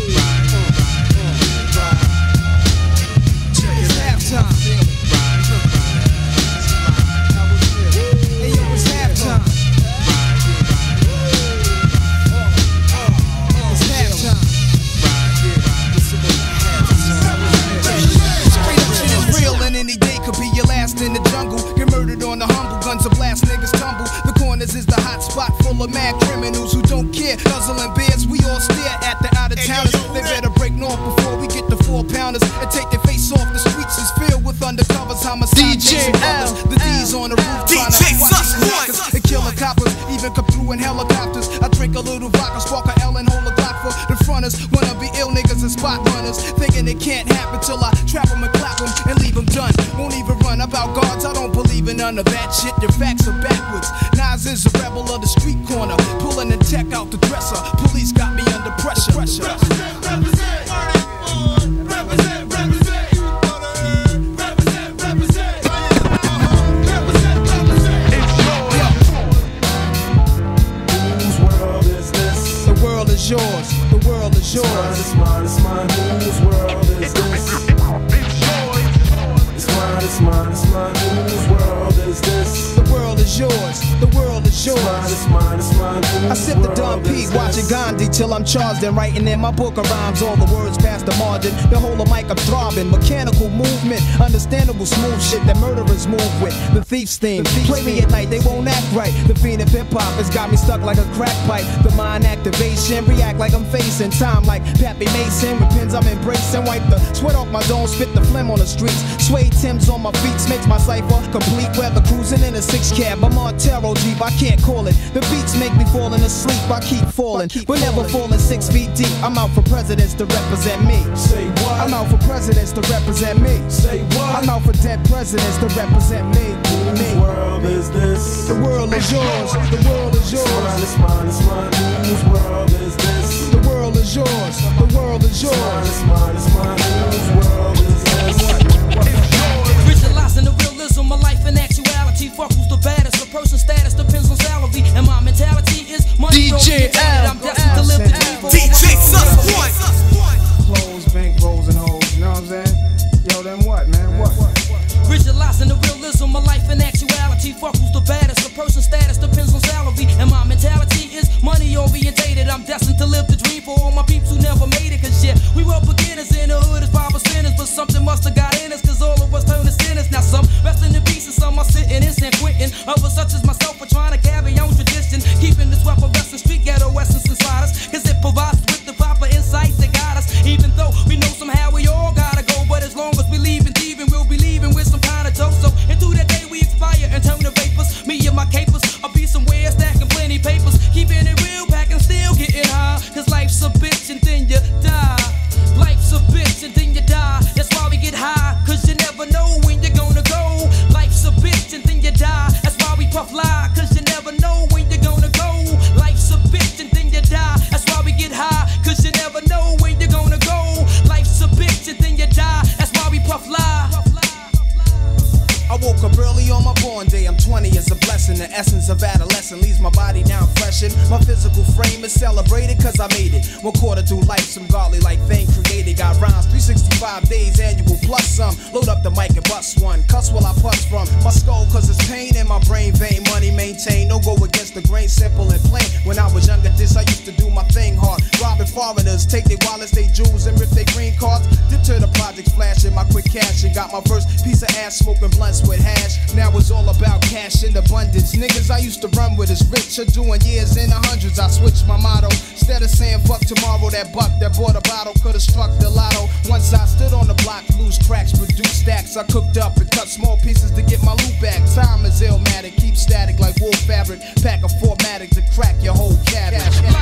It's halftime. Hey yo, it's halftime. It's halftime. Straight up shit is real and any day could be your last in the jungle. Get murdered on the humble, guns a blast, niggas tumble. The corners is the hot spot full of mad criminals who don't care. Nuzzling bears, we all stare at the out of towners. They better break north before we get the four pounders and take their face off. The streets is filled with undercovers, homicide, D J L, the D's on the roof trying to watch these niggas and killing coppers, even come through in helicopters. I drink a little vodka, spark a L and hold a Glock for the fronters. Wanna be ill niggas and spot runners, thinking it can't happen till I trap them and clap them and leave them done. Won't even run about guards, I don't believe in none of that shit. Your facts are backwards. Nas is a rebel of the street corner, pulling the tech out the dresser. Police got me under pressure. pressure. Represent, represent, represent, represent, represent, represent, represent, Whose world is this? The world is yours. The world is yours. It's mine, it's mine, whose world is this? It's mine, it's mine, it's mine, whose world is this? The world is yours, the world is yours. It's mine, it's mine, it's mine. I sip the Don P, watching Gandhi till I'm charged and writing in my book of rhymes. All the words past the margin, the whole of mic I'm throbbing. Mechanical movement, understandable smooth shit that murderers move with. The thief's theme, play me at night, they won't act right. The fiend of hip hop has got me stuck like a crack pipe. The mind activation, react like I'm facing time like Pappy Mason. With pins I'm embracing, wipe the sweat off my dome, spit the phlegm on the streets. Suede Timbs on my feet makes my cipher complete. Weather cruising in a six cab, I'm on Taro Jeep, I can't call it. The beats make me falling asleep, I keep falling, but never falling six feet deep. I'm out for presidents to represent me. Say what? I'm out for presidents to represent me. Say what? I'm out for dead presidents to represent me. Whose Me. world is this? The world is yours, the world is It's mine, yours. it's mine, it's mine. Whose world is this? The world is yours, the world is It's mine, yours. it's mine, it's mine. Whose world is this? Visualizing the realism of life in actuality. Fuck who's the baddest. The person's status depends on salary, and my mentality is money. D J oriented. I'm destined to live the dream for all D J my Sus friends. Clothes, bank rolls, and hoes, you know what I'm saying? Yo, then what, man? What? Visualizing the realism of life in actuality. Fuck who's the baddest. The person's status depends on salary, and my mentality is money orientated. I'm destined to live the dream for all my peeps who never made it. Cause shit, we were beginners in the hood as five percenters, but something must have got in us. Cause all of us turn to sinners. Now some resting in peace and some are sitting in San Quentin. Others such as myself are trying to carry on tradition, keeping this weapon western street ghetto essence inside us. Cause it provides us with the proper insights that guide us. Even though we know somehow we all gotta go, but as long as we leaving thieving, we'll be leaving with some kind of dope. So into that day we expire and turn to vapors. Me and my capers, I'll be somewhere stacking plenty papers, keeping it real, packing still getting high. Cause life's a bitch and then you die. Life's a bitch and then you die. That's why we get high, cause you never know when you're gonna go. Life's a bitch and then you die. That's why we puff lie, cause you never know when you're gonna go. Life's a bitch and then you die. That's why we get high, cause you never know when you're gonna go. Life's a bitch and then you die. That's why we puff lie. I woke up early on my born day. I'm twenty, it's a blessing. The essence of adolescence leaves my body now freshened. My physical frame is celebrated cause I made it. One quarter through life, some godly like thing created. Got rhymes, three sixty-five days annual plus some. Load up the mic and bust one. Cuss while I puss from my skull cause it's pain in my brain vein. Money maintained, no go against the grain, simple and plain. When I was younger, this I used to do my thing hard. Robbing foreigners, take their wallets, they jewels, and rip their green cards. Dip to the projects, flashing my quick cash and got my first piece of ass smoking blunts with hash. Now it's all about cash in abundance. Niggas I used to run with is rich, are doing years in the hundreds. I switched my motto. Instead of saying fuck tomorrow, that buck that bought a bottle could've struck the lotto. Once I stood on the block, loose cracks, produced stacks. I cooked up and cut small pieces to get my loot back. Time is illmatic, keep static like wool fabric. Pack a formatic to crack your whole cabbage.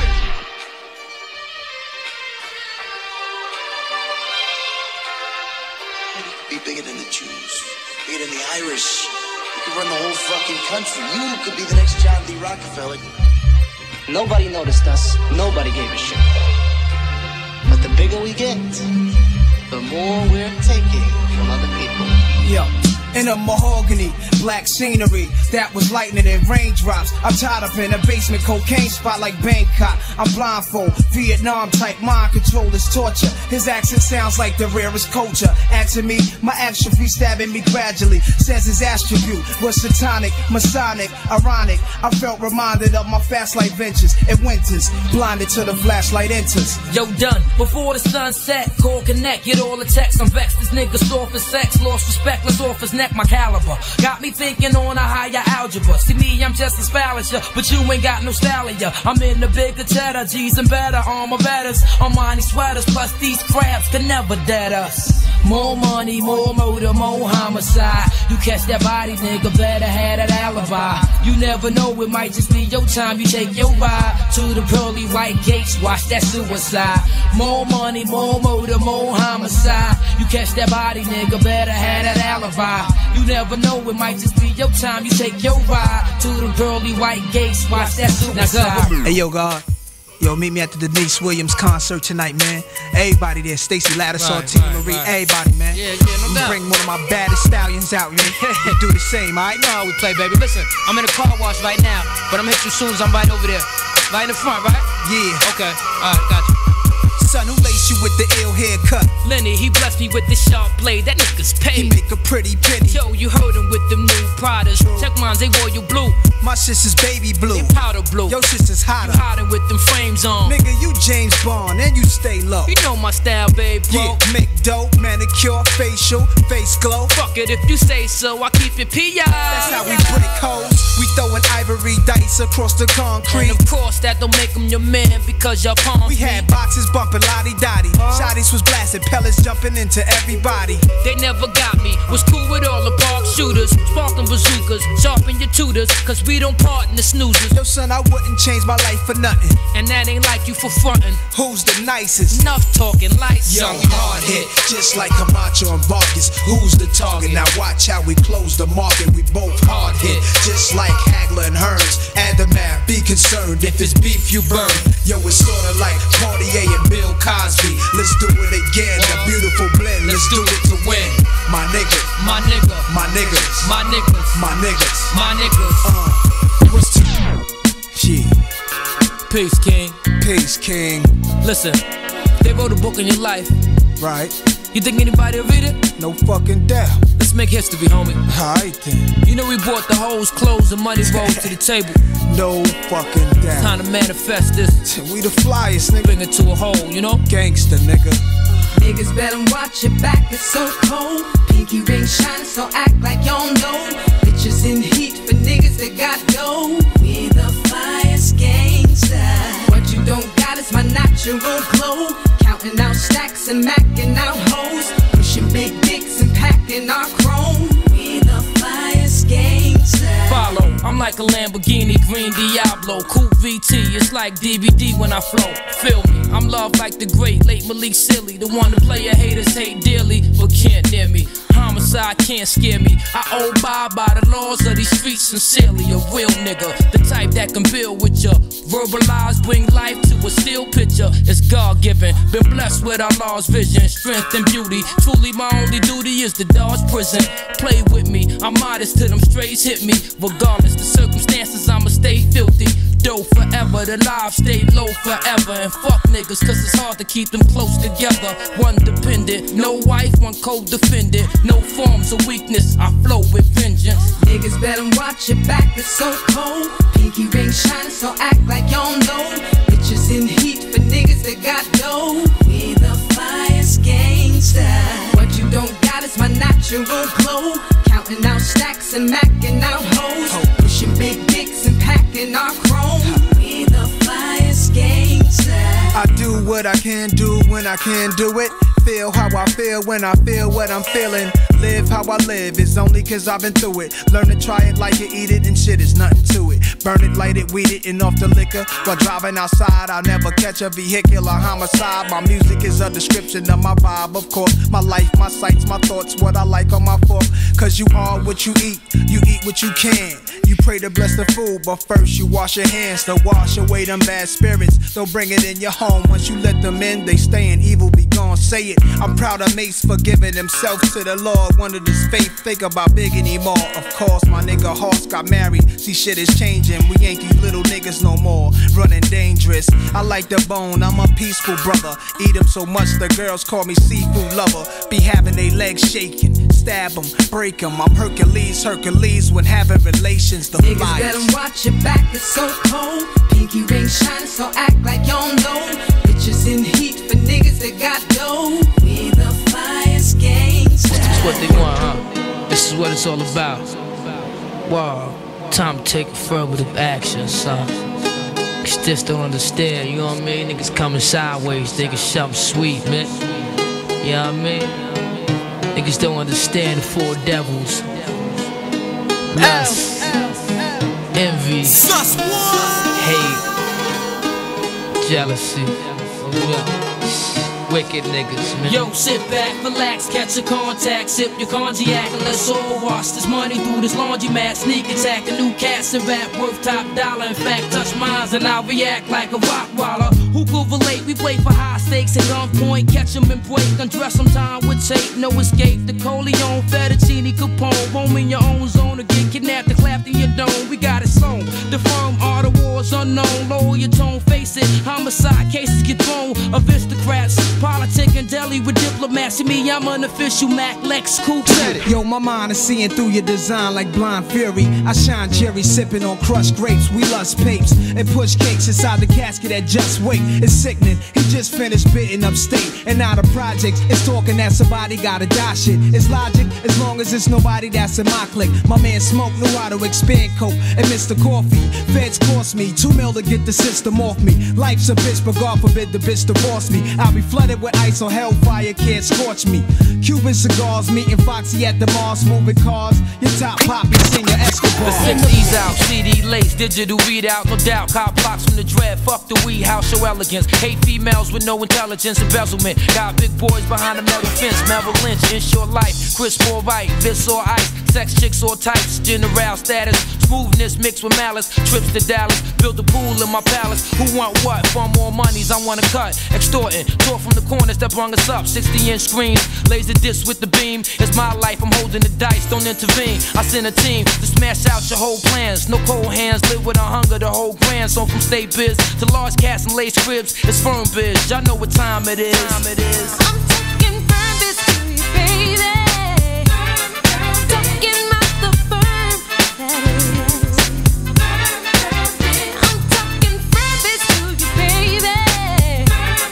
Be bigger than the Jews, bigger than the Irish. You could run the whole fucking country. You could be the next John D. Rockefeller. Nobody noticed us. Nobody gave a shit. But the bigger we get, the more we're taking from other people. Yo, in a mahogany, black scenery that was lightning and raindrops. I'm tied up in a basement cocaine spot like Bangkok. I'm blindfold, Vietnam type mind control is torture. His accent sounds like the rarest culture. Asking me, my action free stabbing me gradually. Says his attribute was satanic, masonic, ironic. I felt reminded of my fast life ventures and winters. Blinded till the flashlight enters. Yo, done before the sun set. Call connect, get all the texts. I'm vexed. This nigga soft as sex, lost respect. Let's off his neck, my caliber. Got me thinking on a higher algebra. See me, I'm just as foul as ya, but you ain't got no style of ya. I'm in the bigger cheddar, G's and better, armor betters. Armani sweaters, plus these crabs can never dead us. More money, more motor, more homicide. You catch that body, nigga, better have that alibi. You never know, it might just be your time. You take your ride to the pearly white gates, watch that suicide. More money, more motor, more homicide. You catch that body, nigga, better have that alibi. You never know, it might just be your time. You take your ride to the pearly white gates, watch that suicide. Hey, yo, God. Yo, meet me at the Denise Williams concert tonight, man. Everybody there, Stacey Lattisaw, right, Tina right, Marie, right. everybody, man. Yeah, yeah, no I'm doubt. bring one of my baddest stallions out, man. You do the same, alright? You know how we play, baby. Listen, I'm in a car wash right now, but I'm gonna hit you soon as I'm right over there. Right in the front, right? Yeah. Okay, alright, got you. Son, who laced you with the ill haircut. Lenny, he blessed me with the sharp blade. That nigga's paid. He make a pretty penny. Yo, you heard him with them new Pradas. Check mine, they royal blue. My sister's baby blue. They powder blue. Your sister's hotter. You hotter with them frames on. Nigga, you James Bond and you stay low. You know my style, babe, bro. Yeah, make dope, manicure, facial, face glow. Fuck it if you say so, I keep it P I. That's how we break codes. We throwing ivory dice across the concrete. And of course, that don't make him your man because your palms. We had boxes bumping lottie dotty. Shotties was blasting, pellets jumping into everybody. They never got me. Was cool with all the park shooters, sparking bazookas, sharpen your tutors, cause we don't part in the snoozers. Yo, son, I wouldn't change my life for nothing. And that ain't like you for frontin'. Who's the nicest? Enough talking, lights. Yo, hard hit, just like Camacho and Vargas. Who's the target? Now watch how we close the market. We both hard hit, just like Hagler and Hearns. Add the math, be concerned if it's beef you burn. Yo, it's sorta like Cartier and Bill Cosby. Let's do it again, a beautiful blend. Let's do it to win. My nigga, my nigga, my niggas, my niggas, my niggas, my niggas. Uh, what's the yeah? Peace, King. Peace, King. Listen, they wrote a book in your life. Right. You think anybody will read it? No fucking doubt. Let's make history, homie. Alright then. You know we brought the hoes, clothes, and money rolls to the table. No fucking doubt. Time to manifest this. We the flyest, nigga. Bring it to a hole, you know? Gangsta, nigga. Niggas better watch your back, it's so cold. Pinky ring shining, so act like y'all know. Bitches in heat for niggas that got dough. We the flyest gangsta. What you don't got is my natural glow. Counting out stacks and macking out hoes. Pushing big dicks and packing our chrome. We the flyest gangsta. Follow, I'm like a Lamborghini, green Diablo. Cool V T, it's like D V D when I flow. Feel me, I'm loved like the great late Malik Silly. The one the player haters hate dearly, but can't near me. Homicide can't scare me. I abide by the laws of these streets sincerely. A real nigga, the type that can build with ya. Verbalize, bring life to a still picture. It's God-given, been blessed with our Lord's vision, strength and beauty. Truly my only duty is to dodge prison. Play with me, I'm modest till them strays hit me. Regardless the circumstances, I'ma stay filthy. Dough forever, the lives stay low forever. And fuck niggas, cause it's hard to keep them close together. One dependent, no wife, one co-defendant. No forms of weakness, I flow with vengeance. Niggas better watch your back, it's so cold. Pinky ring shining, so act like y'all know. Bitches in heat for niggas that got dough. We the flyest gangsta. What you don't got is my natural glow. Counting out stacks and macking out hoes. Pushing big dicks and packing our chrome. We the flyest gangsta. I do what I can do when I can do it. Feel how I feel when I feel what I'm feeling. Live how I live, it's only cause I've been through it. Learn to try it like you eat it and shit is nothing to it. Burn it, light it, weed it, and off the liquor. While driving outside, I'll never catch a vehicular homicide. My music is a description of my vibe, of course. My life, my sights, my thoughts, what I like on my fork. Cause you are what you eat, you eat what you can. You pray to bless the food, but first you wash your hands to wash away them bad spirits. Don't bring it in your home, once you let them in, they stay in evil, be gone, say it. I'm proud of Mace for giving himself to the Lord. Wanted his faith, think about big anymore. Of course, my nigga Hoss got married. See, shit is changing. We ain't these little niggas no more. Running dangerous. I like the bone, I'm a peaceful brother. Eat them so much the girls call me seafood lover. Be having they legs shaking. Stab them, break them. I'm Hercules, Hercules when having relations. The Niggas flyers. better watch your back, it's so cold. Pinky ring shining, so act like y'all know. Bitches in heat for niggas that got dough. We the flyest gangsta. This is what they want, huh? This is what it's all about. Wow, time to take affirmative action, son. Cause this don't understand, you know what I mean? Niggas coming sideways, thinking something sweet, man. You know what I mean? Niggas don't understand the four devils. Lust, envy, hate, jealousy. Wicked niggas, man. Yo, sit back, relax, catch a contact, sip your cognac, and let's all wash this money through this laundromat. Sneak attack, a new cats and rap worth top dollar. In fact, touch mines and I'll react like a rock waller. Who could relate? We play for high stakes at gunpoint, catch them and break, undress them time with tape, no escape. The Coleon, Fettuccine, Capone, home in your own zone, or get kidnapped and clapped in your dome. We got it sewn. The firm are the wars unknown. Lower your tone, face it. Homicide cases get thrown. Aristocrats. Politic and deli with diplomacy. Me, I'm an official Mac Lex Coupe. Yo, my mind is seeing through your design like blind fury. I shine Jerry sipping on crushed grapes. We lust papes and push cakes inside the casket at Just Wait. It's sickening. He just finished bidding upstate. And now the project is talking that somebody gotta die shit. It's logic as long as it's nobody that's in my clique. My man Smoke knew how to expand coke and Mister Coffee. Feds cost me two mil to get the system off me. Life's a bitch, but God forbid the bitch divorce me. I'll be flooded with ice or hellfire can't scorch me. Cuban cigars, meeting Foxy at the Mars, moving cars. Your top poppy, senior Escobar. The sixties out, C D lace, digital readout, no doubt. Cop blocks from the dread, fuck the weed house, show elegance. Hate females with no intelligence, embezzlement. Got big boys behind a metal fence. Melvin Lynch, it's your life. Chris Paul White, Vis or Ice. Sex chicks or types, general status. Smoothness mixed with malice. Trips to Dallas, build a pool in my palace. Who want what? For more monies, I want to cut. Extorting, talk from the corners that brung us up. sixty inch screens, laser disc with the beam. It's my life, I'm holding the dice, don't intervene. I send a team to smash out your whole plans. No cold hands, live with a hunger, the whole grand. So from state biz to large cats and lace cribs, it's firm biz. Y'all know what time it is. Time it is. I'm taking firm biz to you, baby. Talking about the firm that is. I'm talking firm biz to you, baby.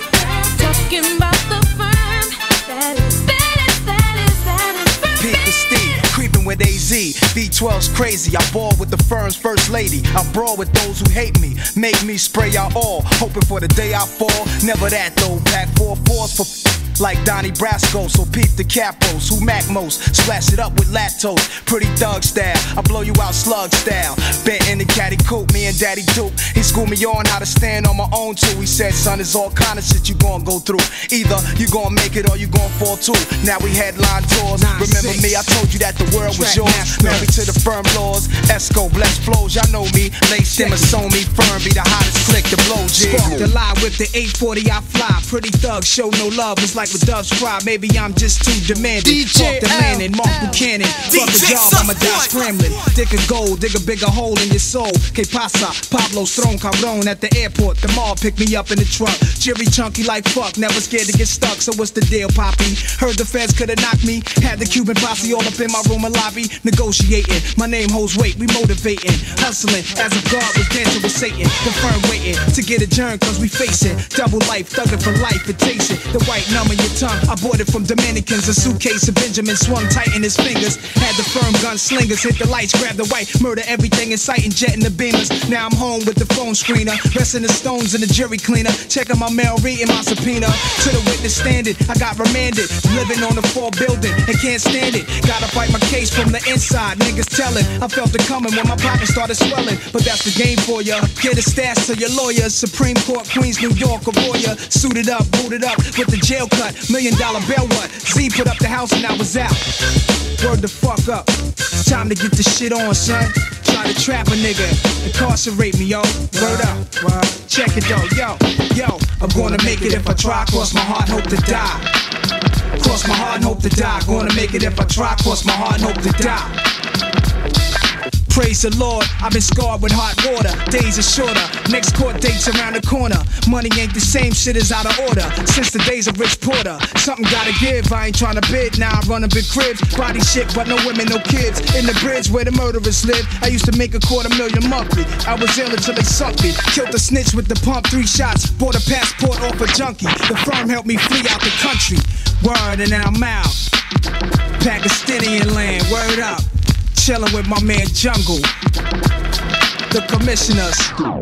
Talking about the firm that is. That is, that is, that is firm. Peep the Steve, creeping with A Z. V twelve's crazy. I ball with the firm's first lady. I brawl with those who hate me. Make me spray out all. Hoping for the day I fall. Never that though. Pack four fours for like Donnie Brasco. So peep the capos who mac most. Splash it up with lactose. Pretty thug style. I blow you out slug style. Bent in the caddy coupe. Me and Daddy Duke. He schooled me on how to stand on my own too. He said, son, it's all kind of shit you gon' go through. Either you gon' make it or you gon' fall too. Now we headline tours. Remember me? I told you that the world was yours. Married to the firm laws. Esco, blessed flows. Y'all know me. Late Stimmer, so me. Firm be the hottest click to blow jig. Spark the lie with the eight forty I fly. Pretty thug, show no love. It's like with doves cry. Maybe I'm just too demanding. Fuck the landing, Mark Buchanan. Fuck the job, I'ma die scrambling. Dig a gold, dig a bigger hole in your soul. Que pasa? Pablo Strong Cabron at the airport. The mall picked me up in the truck. Jerry chunky like fuck, never scared to get stuck. So what's the deal, Poppy? Heard the feds could've knocked me. Had the Cuban posse all up in my room and lobby. Negotiating, my name holds weight, we motivating. Hustling, as if God was dancing with Satan. The firm waiting to get adjourned cause we facing double life, thugging for life, it takes it. The white numb in your tongue, I bought it from Dominicans. A suitcase of Benjamin swung tight in his fingers. Had the firm gun slingers, hit the lights, grab the white, murder everything in sight and jet in the beamers. Now I'm home with the phone screener, resting the stones in the jury cleaner. Checking my mail, reading my subpoena. To the witness standing, I got remanded. Living on the four building and can't stand it. Gotta fight my case from the inside. Niggas telling, I felt it coming when my pocket started swelling. But that's the game for ya. Get a stash to your lawyers. Supreme Court, Queens, New York, a lawyer. Suited up, booted up with the jail cut. Million dollar bail what? Z put up the house and I was out. Word the fuck up. It's time to get the shit on, son. Try to trap a nigga, incarcerate me, yo. Word up. Check it though, yo, yo. I'm gonna make it if I try. Cross my heart, hope to die. Cross my heart and hope to die. Gonna make it if I try. Cross my heart and hope to die. Praise the Lord, I've been scarred with hot water. Days are shorter, next court date's around the corner. Money ain't the same, shit is out of order. Since the days of Rich Porter, something gotta give. I ain't tryna bid, now I run a big cribs. Body shit, but no women, no kids. In the bridge where the murderers live, I used to make a quarter million monthly. I was ill until they sucked me. Killed the snitch with the pump, three shots. Bought a passport off a junkie. The firm helped me flee out the country. Word, and now I'm out. Pakistani land, word up. Chillin' with my man Jungle, the commissioners.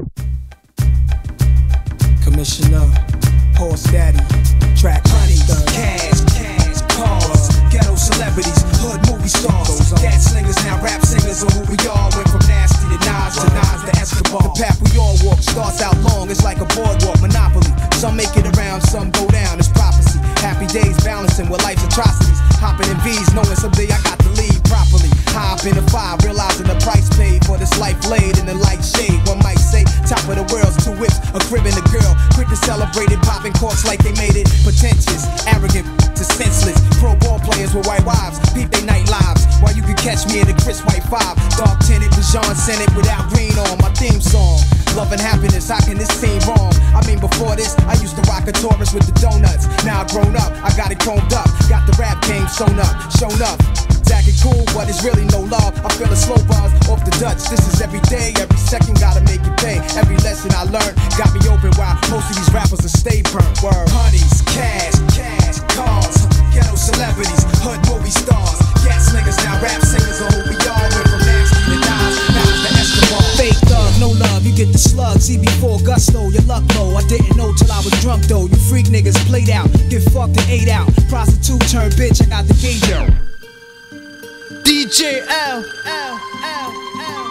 Commissioner, Horse Daddy, Track Honey, Cash, Cash, Cars, Ghetto Celebrities, Hood Movie Stars, Cat Slingers, now rap singers are who we are. Went from Nasty to Nas to Nas to Escobar. The path we all walk starts out long, it's like a boardwalk monopoly. Some make it around, some go down, it's prophecy. Happy days balancing with life's atrocities. Hopping in V's, knowing someday I got to lead properly. Hop in a five, realizing the price paid for this life laid in the light shade. One might say, top of the world's two whips, a crib and a girl. Quick to celebrate it, popping corks like they made it. Pretentious, arrogant, to senseless. Pro ball players hoes with white wives, peep they night lives. While you can catch me in the Chris White five, dark tinted with Jean Senate without green on my theme song. Love and happiness, how can this seem wrong? I mean, before this, I used to rock a Taurus with the donuts. Now I grown up, I got it chromed up. Got the rap game shown up, shown up. Acting cool, but it's really no love. I feel a slow buzz off the Dutch. This is every day, every second, gotta make it pay. Every lesson I learned got me open while most of these rappers are stay burnt. Word. Honeys, cash, cash, cars, ghetto celebrities, hood movie stars. Gas niggas, now rap singers are who we are. Went from nasty to Nas, now it's the Escobar. Fake thug, no love, you get the slug. See before gusto, your luck low. I didn't know till I was drunk though. You freak niggas played out, get fucked and ate out. Prostitute turn bitch, I got the gauge out. D J L, L, L, L, L.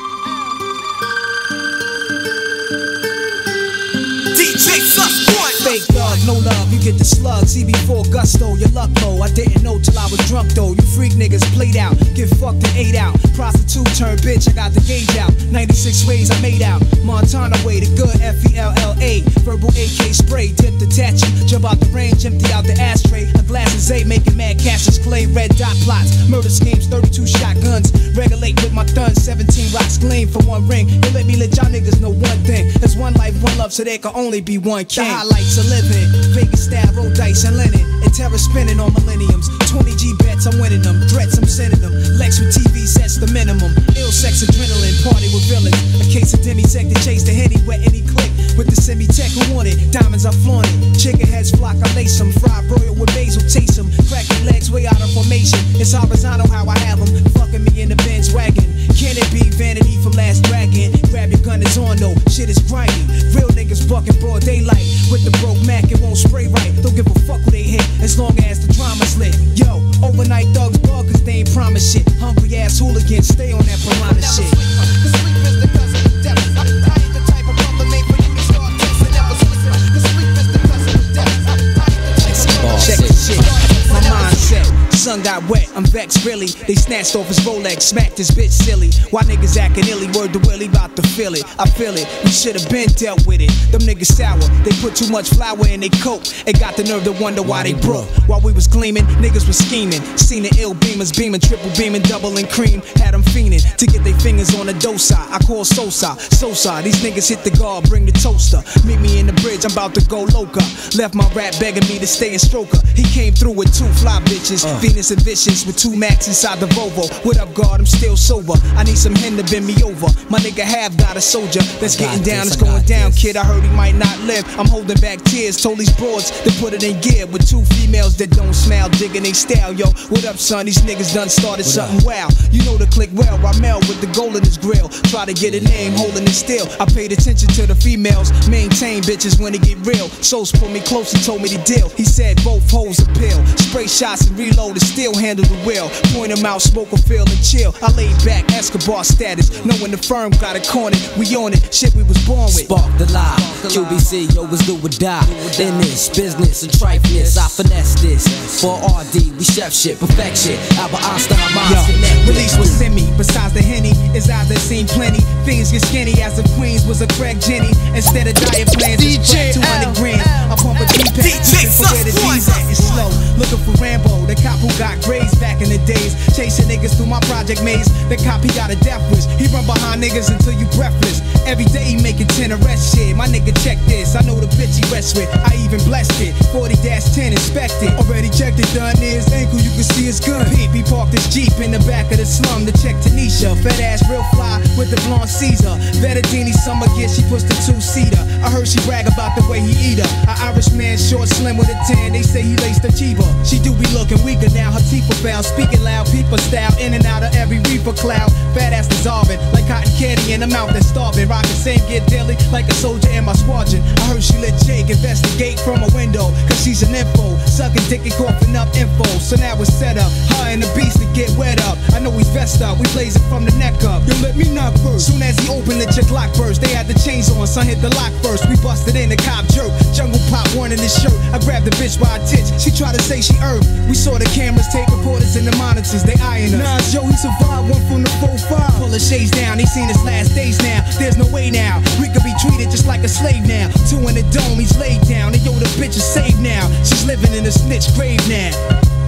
D J Sus One. Fake thug, no love, you get the slug. See before gusto, your luck low. I didn't know till I was drunk though. You freak niggas played out, get fucked and ate out. Prostitute turn bitch, I got the gauge out. ninety-six ways I made out. Montana way, the good F E L L A. Verbal A K spray, dip the tattoo. Jump out the range, empty out the ashtray. A glass is eight, making mad cashes, clay, red dot plots. Murder schemes, thirty-two shotguns. Regulate with my thun, seventeen rocks gleam for one ring. They let me let y'all niggas know one thing. There's one life, one love, so there can only be one king. The highlights of living, Vegas style, roll dice and linen. And terror spinning on millenniums. twenty G bets, I'm winning them. Threats, I'm sending them. Lex with T V sets the minimum. Ill sex, adrenaline, party with villains. A case of demisec to chase the henny wet any click. With the semi-tech who want it, diamonds I flaunt it. Chicken heads flock, I lace them. Fried broil with basil, taste them. Crack your legs way out of formation. It's horizontal how I have them. Fucking me in the Benz wagon. Can it be vanity from Last Dragon? Grab your gun, it's on though. Shit is grinding. Real niggas bucking broad daylight. With the broke Mac, it won't spray right. Don't give a fuck who they hit, as long as the drama's lit. Yo, overnight thugs bug, cause they ain't promise shit. Hungry ass hooligans, stay on that piranha shit. The sleep is the cousin of death. I ain't the type of brother made for you to start testing. Never listen. The sleep is the cousin of death. I ain't the type of check the shit. My mindset. Son got wet, I'm vexed really. They snatched off his Rolex, smacked his bitch silly. Why niggas acting illy? Word to Willie, bout to feel it. I feel it, we should've been dealt with it. Them niggas sour, they put too much flour in they coke. They got the nerve to wonder why they broke. While we was gleaming, niggas was scheming. Seen the ill beamers beaming, triple beaming, double and cream. Had them fiending to get their fingers on the dosa. I call Sosa, Sosa. These niggas hit the guard, bring the toaster. Meet me in the bridge, I'm about to go loca. Left my rap begging me to stay and stroker. He came through with two fly bitches. Uh. Venus and Vicious with two Macs inside the Volvo. What up, guard? I'm still sober. I need some hen to bend me over. My nigga have got a soldier that's getting down. It's going down, kid. I heard he might not live. I'm holding back tears. Told these broads to put it in gear with two females that don't smile, digging they style. Yo, what up, son? These niggas done started something wow. You know the click well. Ramel with the gold in his grill. Try to get a name, holding it still. I paid attention to the females. Maintain bitches when it get real. Souls pulled me close and told me the deal. He said both hoes appeal. Spray shots and reload and still handle the wheel. Point him out, smoke a feel and chill. I laid back, Escobar status. Knowing the firm got it cornered. We on it, shit we was born with. Spark the lie. Q B C, yo, was do or die. In this business and trifeness, I finesse this. For R D, we chef shit, perfection. Albert Einstein, minds connect. Release was in me. Besides the Henny, his eyes that seen plenty. Things get skinny as if Queens was a Craig Jenny. Instead of diet plans, D J two hundred grams. I pump a D-pack, looking for where the D's at. It's slow, looking for Rambo, the cop who got grades back in the days. Chasing niggas through my project maze. The cop, he got a death wish. He run behind niggas until you breathless. Every day he making ten arrest shit. My nigga, check this. I know the bitch he rests with. I even blessed it. forty dash ten inspected. Already checked it, done his ankle. You can see his gun. Peep, he parked his Jeep in the back of the slum to check Tanisha. Fat ass, real fly with the blonde Caesar. Vettadini summer gear, she pushed the two-seater. I heard she brag about the way he eat her. An Irish man, short, slim with a tan. They say he laced the cheaper. She do be looking weaker now. Her teeth are foul. Speaking loud, people style. In and out of every reefer cloud. Fat ass dissolving like cotton candy in a mouth that's starving. Rockin' same get daily like a soldier in my squadron. I heard she let Jake investigate from a window. Cause she's an info. Sucking dick and coughing up info. So now it's set up. Her and the beast to get wet up. I know he's vest up. We blaze it from the neck up. Yo, let me knock first. Soon as he opened the chick lock burst. They had the chains on. Son hit the lock first. We busted in the cop jerk. Jungle pop one in his shirt. I grabbed the bitch by a titch. She tried to say she earned. We saw the cameras, tape recorders, and the monitors. They eyeing us. Nas, yo, he survived one from the four five. Pull the shades down. He seen his last days now. There's no way now. We could be treated just like a slave now. Two in the dome. He's laid down. And yo, the bitch is saved now. She's living in a snitch grave now.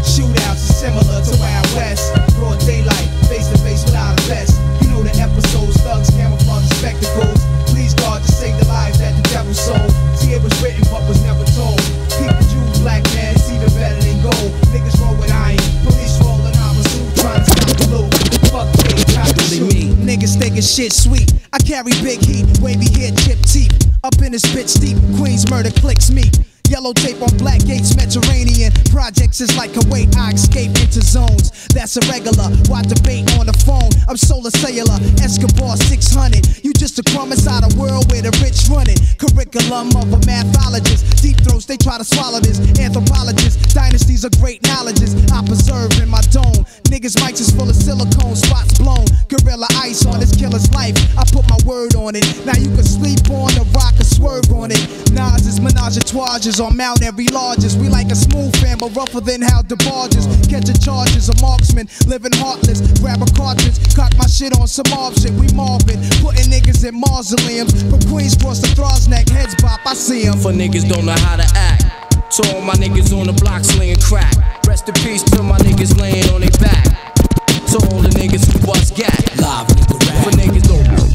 Shootouts are similar to Wild West. Broad daylight, face to face without a vest. You know the episodes, thugs, camouflage, and spectacles. Please God to save the lives that the devil sold. See, it was written but was never told. Keep the Jews, black man, it's even better than gold. Niggas roll with iron, police rolling out with suit, trying to stop the loot. Fuck Jay, time to shoot. Niggas thinking shit sweet. I carry big heat, wavy hair, chipped teeth. Up in this bitch deep, Queens murder clicks me. Yellow tape on black gates, Mediterranean. Projects is like Kuwait, I escape into zones. That's irregular, why debate on the phone? I'm solar cellular, Escobar six hundred. You just a crumb inside a world where the rich run it. Curriculum of a mathologist. Deep throats, they try to swallow this. Anthropologists, dynasties of great knowledges. I preserve in my dome. Niggas' mics is full of silicone, spots blown. Gorilla ice on this killer's life. I put my word on it. Now you can sleep on the rock or swerve on it. Nas is menage a trois on Mount Every largest. We like a smooth fan, but rougher than how the barges. Catching charges, a marksman, living heartless. Grab a cartridge, cock my shit on some mob shit. We mobbing, putting niggas in mausoleums. From Queens cross the Thrall's neck, heads bop, I see them. For niggas don't know how to act. To all my niggas on the block slinging crack. Rest in peace to my niggas laying on their back. To all the niggas who bust gat. Live nigga rap. For niggas don't know.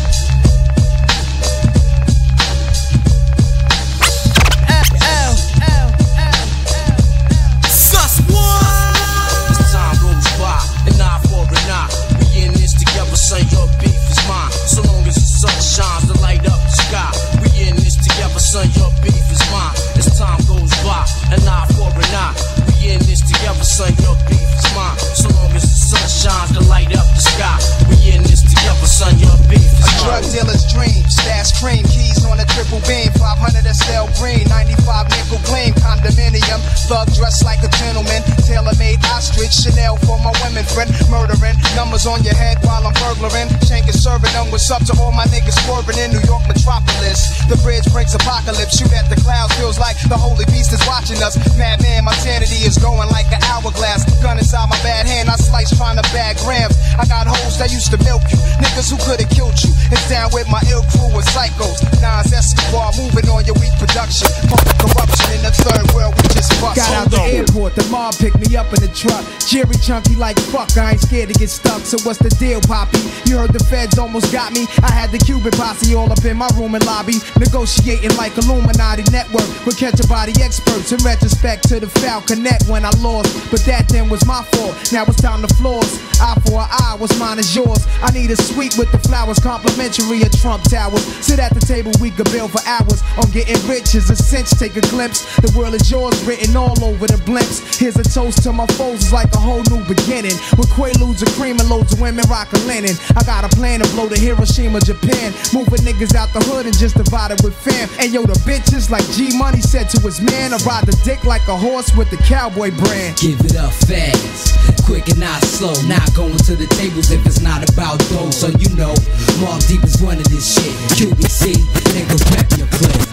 Son, your beef is mine. So long as the sun shines to light up the sky. We in this together, son, your beef is mine. As time goes by, an eye for an eye. We in this together, son, your beef is mine. So long as the sun shines to light up the sky. We in this together, son, your beef is mine. A drug dealer's dream, stash cream, keys on a triple beam, five hundred Estelle green, ninety-five nickel gleam, condominium, thug dressed like a gentleman, tailor-made ostrich, Chanel for my women friend, murdering, numbers on your head while I'm burglaring, shanking, serving them, what's up to all my niggas swerving in New York metropolis, the bridge breaks apocalypse, shoot at the clouds, feels like the holy beast is watching us, madman, my sanity is going like an hourglass, gun inside my bad hand, I slice trying to bag grams, I got hoes that used to milk you, niggas who could've killed you, it's down with my ill crew and psychos, Nas Escobar moving on your weak production, fucking corruption in the third world, we just fucked. Got out the airport, the mob picked me up in the truck, Jerry chunky like fuck, I ain't scared to get stuck, so what's the deal, Poppy? You heard the feds almost got me, I had the Cuban posse all up in my room and lobby, negotiating like Illuminati network, with catch a body experts, in retrospect to the Falconet when I lost, but that then was my fault, now it's time to floors, eye for an eye, what's mine is yours, I need a suite with the flowers, complimentary at Trump Towers, sit at the table, we could build for hours, on getting rich is a cinch, take a glimpse, the world is yours, written all over the blimps, here's a toast to my foes, it's like a whole new beginning, with quaaludes and cream and loads of women rockin' linen, I got a plan to blow the Hiroshima, Japan, moving niggas out the hood and just divide it with fam, and yo the bitches like G Money said to his man, I ride the dick like a horse with the cowboy brand. Give it up fast, quick and not slow, not going to the tables if it's not about those, so you know, Mobb Deep is running this shit, Q B C, nigga rep your clip.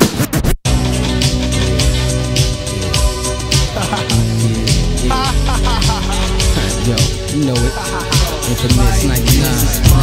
Yo, you know it, Infamous ninety-nine,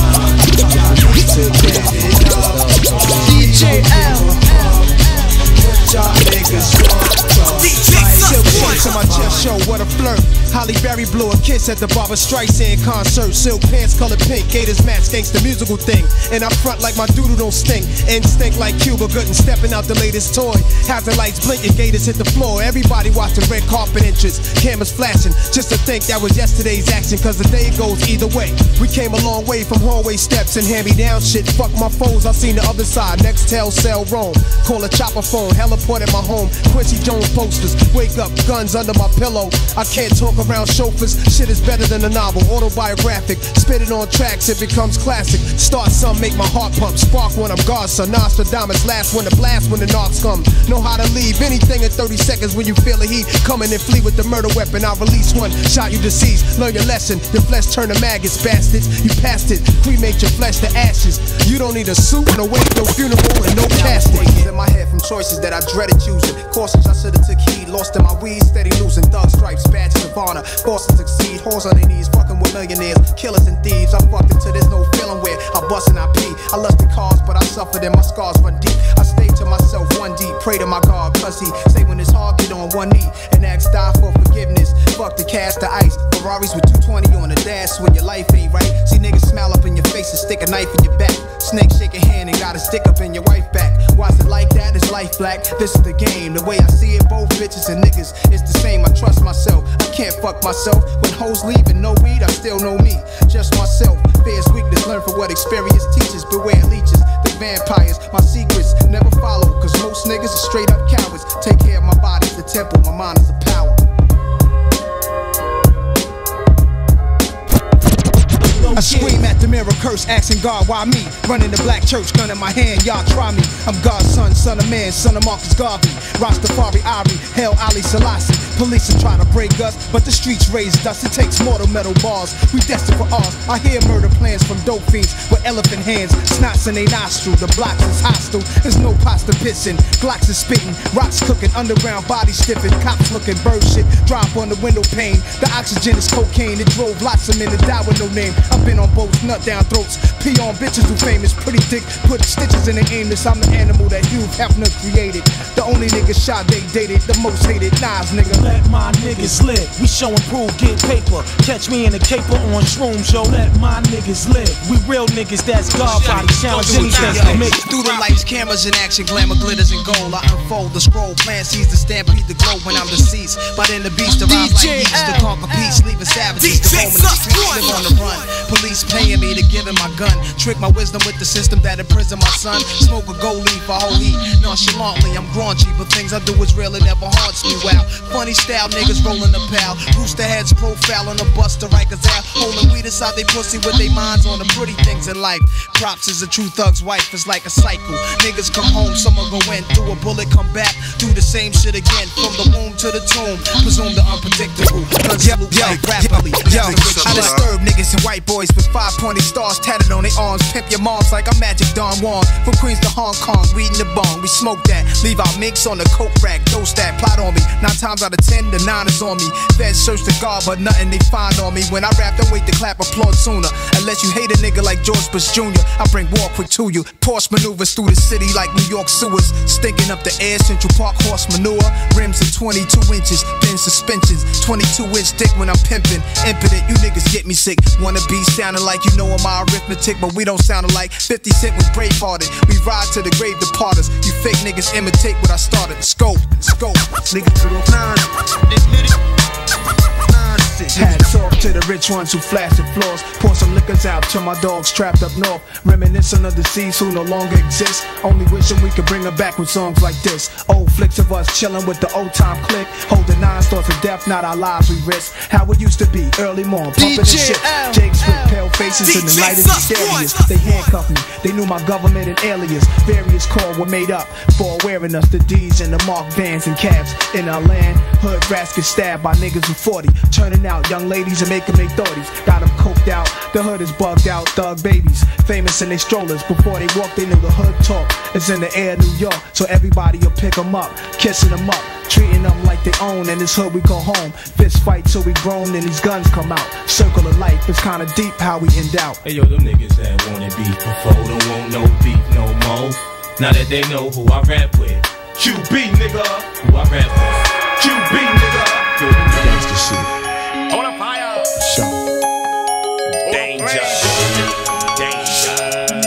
D J L, y'all niggas Silk shirts on my chest show, what a flirt. Holly Berry blew a kiss at the Barbra Streisand concert. Silk pants colored pink, Gators match gangsta musical thing. And I front like my doodle don't stink. Instinct like Cuba Gooding stepping out the latest toy. Hazard lights blinking, Gators hit the floor. Everybody watching red carpet entrance. Cameras flashing, just to think that was yesterday's action. Cause the day goes either way. We came a long way from hallway steps and hand-me-down shit. Fuck my foes, I seen the other side. Next tell, sell, roam. Call a chopper phone, heliport at my home. Quincy Jones posters, wake up, guns under my pillow. I can't talk around chauffeurs, shit is better than a novel. Autobiographic, spit it on tracks, it becomes classic. Start some, make my heart pump. Spark when I'm Godson, Nostradamus, last when the blast when the knocks come. Know how to leave anything in thirty seconds when you feel the heat. Coming and flee with the murder weapon, I'll release one. Shot you deceased, learn your lesson. Your flesh turn to maggots, bastards. You passed it, cremate your flesh to ashes. You don't need a suit, no wake, no funeral, and no casket. In my head from choices that I dreaded choosing. Cautions I should've took heed, lost in my weed, steady losing. Thug stripes, badges of honor, forced to succeed. Whores on their knees, fucking with millionaires, killers and thieves. I fucked until there's no feeling where I bust and I pee. I lusted cars, but I suffered and my scars run deep. I stayed to myself one deep, pray to my God, cause he say when it's hard, get on one knee and ask die for forgiveness. Fuck the cash, the ice, Ferraris with two twenty on the dash when your life ain't right. See niggas smile up in your face and stick a knife in your back. Snake shake a hand and got a stick up in your wife back. Why is it like that? It's life black. This is the game. The way I see it, both bitches and niggas, it's the same. I trust myself. I can't fuck myself. When hoes leave and no weed, I still know me. Just myself. Fear's weakness. Learn from what experience teaches. Beware leeches, the vampires. My secrets never follow. Cause most niggas are straight up cowards. Take care of my body's the temple. My mind is the power. I scream at the mirror, curse, asking God, why me? Running the black church, gun in my hand, y'all try me. I'm God's son, son of man, son of Marcus Garvey. Rastafari, Ari, Hail Ali Selassie. Police are trying to break us, but the streets raised us. It takes mortal metal bars, we destined for ours. I hear murder plans from dope fiends with elephant hands, snots in they nostril. The blocks is hostile, there's no pasta pissing. Glocks is spitting, rocks cooking, underground bodies stiffing. Cops looking, bird shit, drop on the window pane. The oxygen is cocaine, it drove lots of men to die with no name. I've been on boats, nut down throats, pee on bitches who famous, pretty dick, put stitches in the aimless. I'm the animal that Hugh Hefner created. The only nigga shot they dated, the most hated Nas nigga. Let my niggas live, we show and prove, get paper. Catch me in a caper on shrooms, yo. Let my niggas live, we real niggas that's God body. Challenge anything to make. Through the lights, cameras in action, glamour glitters and gold. I unfold the scroll, plan sees the stampede, the glow when I'm deceased. But in the beast, arrive like yeast to conquer peace, leaving savages to roam in the streets, live on the run. Police paying me to give him my gun, trick my wisdom with the system that imprisoned my son. Smoke a gold leaf, I hold heat nonchalantly. I'm graunchy, but things I do is real, it never haunts me. Wow, funny style niggas rolling a pal, rooster heads profile on the bus to Rikers out, holding weed inside they pussy with they minds on the pretty things in life. Props is a true thug's wife, it's like a cycle. Niggas come home, some will go in through a bullet, come back, do the same shit again. From the womb to the tomb, presume the unpredictable. Yo, yo, rapidly, yo, I disturb niggas and white boys with five pointy stars tatted on their arms. Pimp your moms like I'm Magic Don Juan. From Queens to Hong Kong, reading the bong, we smoke that. Leave our minks on the coke rack, dose that, plot on me. Nine times out of ten, the nine is on me. Feds search the guard, but nothing they find on me. When I rap, don't wait to clap, applaud sooner. Unless you hate a nigga like George Bush Junior I bring war quick to you. Porsche maneuvers through the city like New York sewers. Stinking up the air, Central Park horse manure. Rims of twenty-two inches, thin suspensions. twenty-two inch dick when I'm pimping. Impotent, you niggas get me sick. Wanna be sounding like you know my arithmetic, but we don't sound alike. fifty Cent was bravehearted. We ride to the grave departers. You fake niggas imitate what I started. Scope, scope. Niggas to the nine. Hats off to the rich ones who flash the floors. Pour some liquors out to my dogs trapped up north. Reminiscent of the seas who no longer exist. Only wishing we could bring them back with songs like this. Old flicks of us chilling with the old time click. Holding nine thoughts of death, not our lives we risk. How it used to be, early morning, pumping and shit. Jakes with pale faces and the light is mysterious. They handcuffed me, they knew my government and alias. Various calls were made up for wearing us the D's and the marked vans and cabs. In our land, hood rats get stabbed by niggas who forty. Turning out young ladies and making they thirties. Got them coked out, the hood is bugged out. Thug babies, famous in they strollers. Before they walk, they knew the hood talk. It's in the air, New York, so everybody will pick them up, kissing them up, treating them like they own. In this hood we go home, fist fight till we grown and these guns come out. Circle of life is kinda deep how we end out. Hey yo, them niggas that wanted beef before don't want no beef no more. Now that they know who I rap with, Q B nigga, who I rap with, Q B nigga. Yo, them gangsta shit. On a fire. Show. Danger. Danger.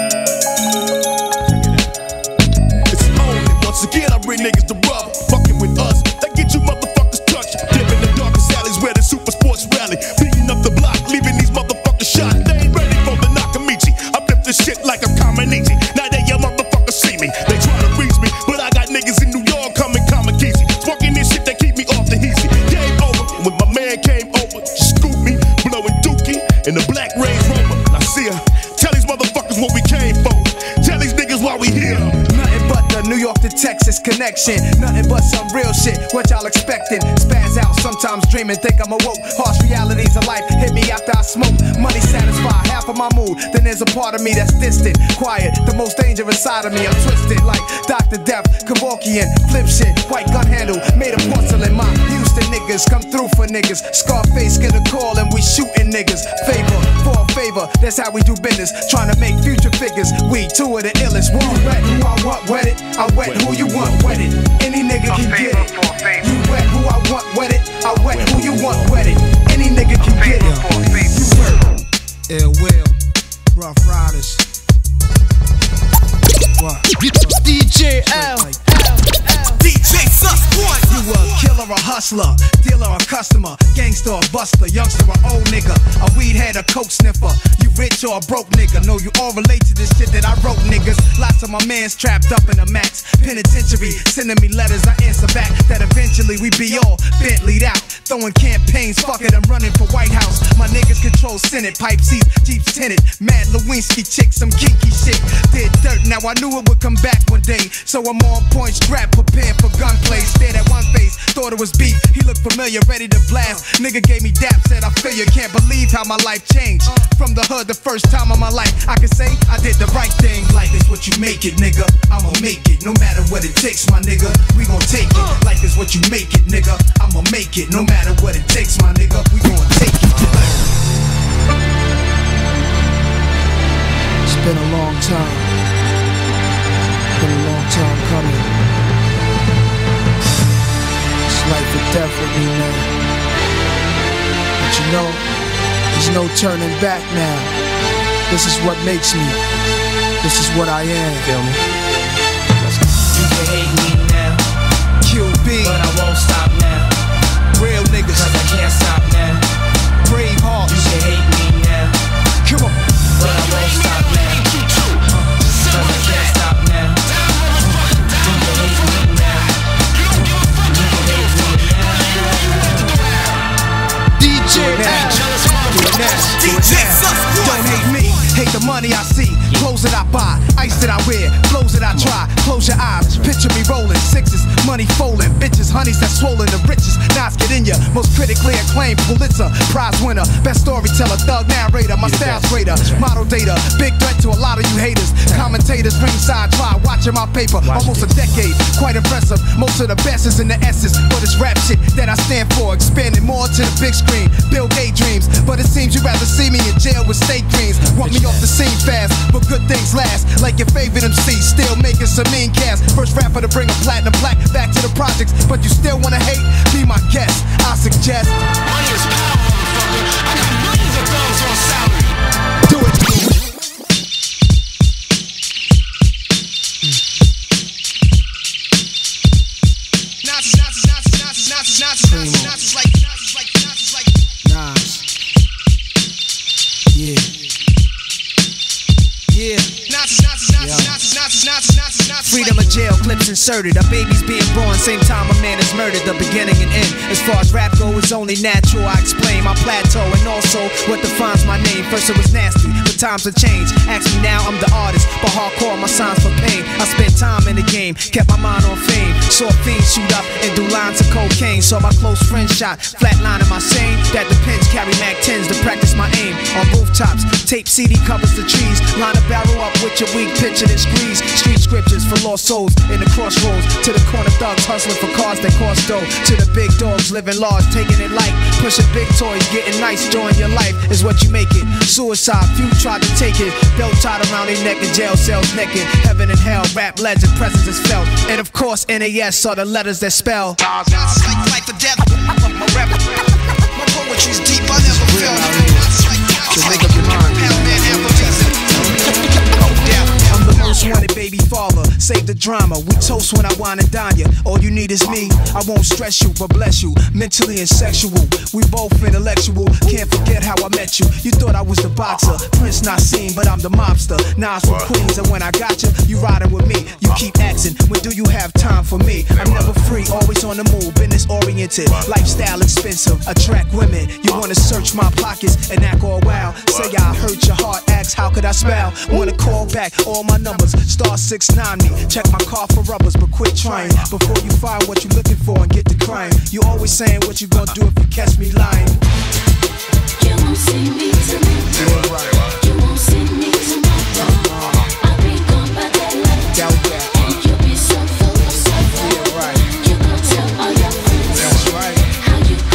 It's only once again I bring niggas to rubber. Fucking with us, that get you motherfuckers touched. Dipping the darkest alleys where the super sports rally. Beating up the block, leaving these motherfuckers shot. They ain't ready for the Nakamichi. I flip this shit like I'm Kamanichi. Now they your motherfuckers see me. They try to reach me, but I got niggas in New York coming Kamakisi. Smoking this shit that keep me off the heezy. Game over when my man came over. Scoop me, blowing dookie in the black Range Rover. Now see ya, tell these motherfuckers what we came for. Tell these niggas why we here. Nothing but the New York to Texas connection. Nothing but some real shit. What y'all expecting? Spaz out, sometimes dreaming, think I'm awoke. Harsh realities of life hit me after I smoke. Money satisfy half of my mood. Then there's a part of me that's distant, quiet. The most dangerous side of me. I'm twisted like Doctor Death, Kevorkian, flip shit, white gun handle, made of porcelain. My Houston nigga figures, come through for niggas. Scarface get a call and we shooting niggas. Favor for a favor, that's how we do business. Trying to make future figures, we two of the illest. One wet who I want wet it, I wet who you want wet it. Any nigga can get it. You wet who I want wet it, I wet who you want wet it. Any nigga can get it. You wet. Ill Will, Rough Riders. What? D J L. D J Sus One. You a killer, a hustler, dealer, a customer, gangster, a buster, youngster, a old nigga, a weed head, a coke sniffer. You rich or a broke nigga? No, you all relate to this shit that I wrote, niggas. Lots of my mans trapped up in a max penitentiary, sending me letters I answer back. That eventually we be all Bentley'd out, throwing campaigns. Fuck it, I'm running for White House. My niggas control Senate, pipe seats, Jeeps tinted. Mad Lewinsky chick, some kinky shit. Did dirt, now I knew it would come back one day. So I'm on point, strapped, prepared for gunplay. Stared at one face, thought it was beef. He looked familiar, ready to blast. Nigga gave me dap, said I feel you. Can't believe how my life changed. From the hood, the first time of my life, I can say I did the right thing. Life is what you make it, nigga. I'ma make it, no matter what it takes, my nigga. We gon' take it. Life is what you make it, nigga. I'ma make it, no matter what it takes, my nigga. We gon' take it. It's been a long time. Been a long time coming. It's life or death with me now. But you know, there's no turning back now. This is what makes me. This is what I am. Feel me? You can hate me now, Q B, but I won't stop now. Real niggas, cause I can't stop now. Brave hearts. You can hate me now, come on, but I won't stop now. Cause I can't stop now. You can hate me now. You can hate me now. D J L. Do it now, do it now. Don't hate me, hate the money I see. Clothes that I buy, ice that I wear, flows that I try. Close your eyes, picture me rolling sixes, money folding, bitches, honeys that swollen the richest. Knives get in ya, most critically acclaimed Pulitzer Prize winner, best storyteller, thug narrator. My style's greater, model data, big threat to a lot of you haters. Commentators ringside try watching my paper, almost a decade, quite impressive. Most of the best is in the essence, but it's rap shit that I stand for, expanding more to the big screen. Bill Gates dreams, but it seems you'd rather see me in jail with steak greens. Want me off the scene fast, but good things last. Like your favorite M C, still making some mean cast. First rapper to bring a platinum plaque back to the projects, but you still wanna hate? Be my guest, I suggest. Money is power, motherfucker. I got millions of dollars on salary. Do it. Nazis, Nazis, Nazis, Nazis, Nazis, Nazis, Nazis, Nazis, like, Nazis, like, Nazis, like. Nas. Yeah. Yeah. Nazis, Nazis, Nazis, Nazis, Nazis, Nazis, Nazis, Nazis. Freedom of jail clips inserted. A baby's being born, same time a man is murdered. The beginning and end. As far as rap go, it's only natural. I explain my plateau and also what defines my name. First it was nasty, but times have changed. Ask me now, I'm the artist, but hardcore my signs for pain. I spent time in the game, kept my mind on fame. Saw fiends shoot up and do lines of cocaine. Saw my close friend shot, flatline in my sane. That depends, carry Mac tens to practice my aim. On rooftops, tape C D covers the trees. Line a barrel up with your weak picture and squeeze. Street scriptures for lost souls in the crossroads. To the corner thugs hustling for cars that cost dough. To the big dogs living large, taking it light. Pushing big toys, getting nice, enjoying your life is what you make it. Suicide, few tried to take it. Belt tied around their neck in jail cells naked. Heaven and hell, rap legend, presence is felt. And of course, N A S are the letters that spell. It's like life or death. My rap, my poetry's deep, I never felt it. So make up your mind. I'm the most wanted baby father, save the drama. We toast when I wine and dine you. All you need is me. I won't stress you, but bless you. Mentally and sexual, we both intellectual. Can't forget how I met you. You thought I was the boxer, Prince not seen, but I'm the mobster. Nas from Queens, and when I got you, you riding with me. You keep asking, when do you have time for me? I'm never free, always on the move, business oriented, lifestyle expensive. Attract women, you wanna search my pockets and act all wild. Say I hurt your heart, ask how could I spell? Wanna call back all my numbers, star six nine me. Check my car for rubbers, but quit trying before you find what you're looking for and get to crying. You always saying what you gonna do if you catch me lying. You won't see me tonight. You won't see me tomorrow. I'll be gone by daylight. And you'll be so full of sorrow. You gon' tell all your friends how you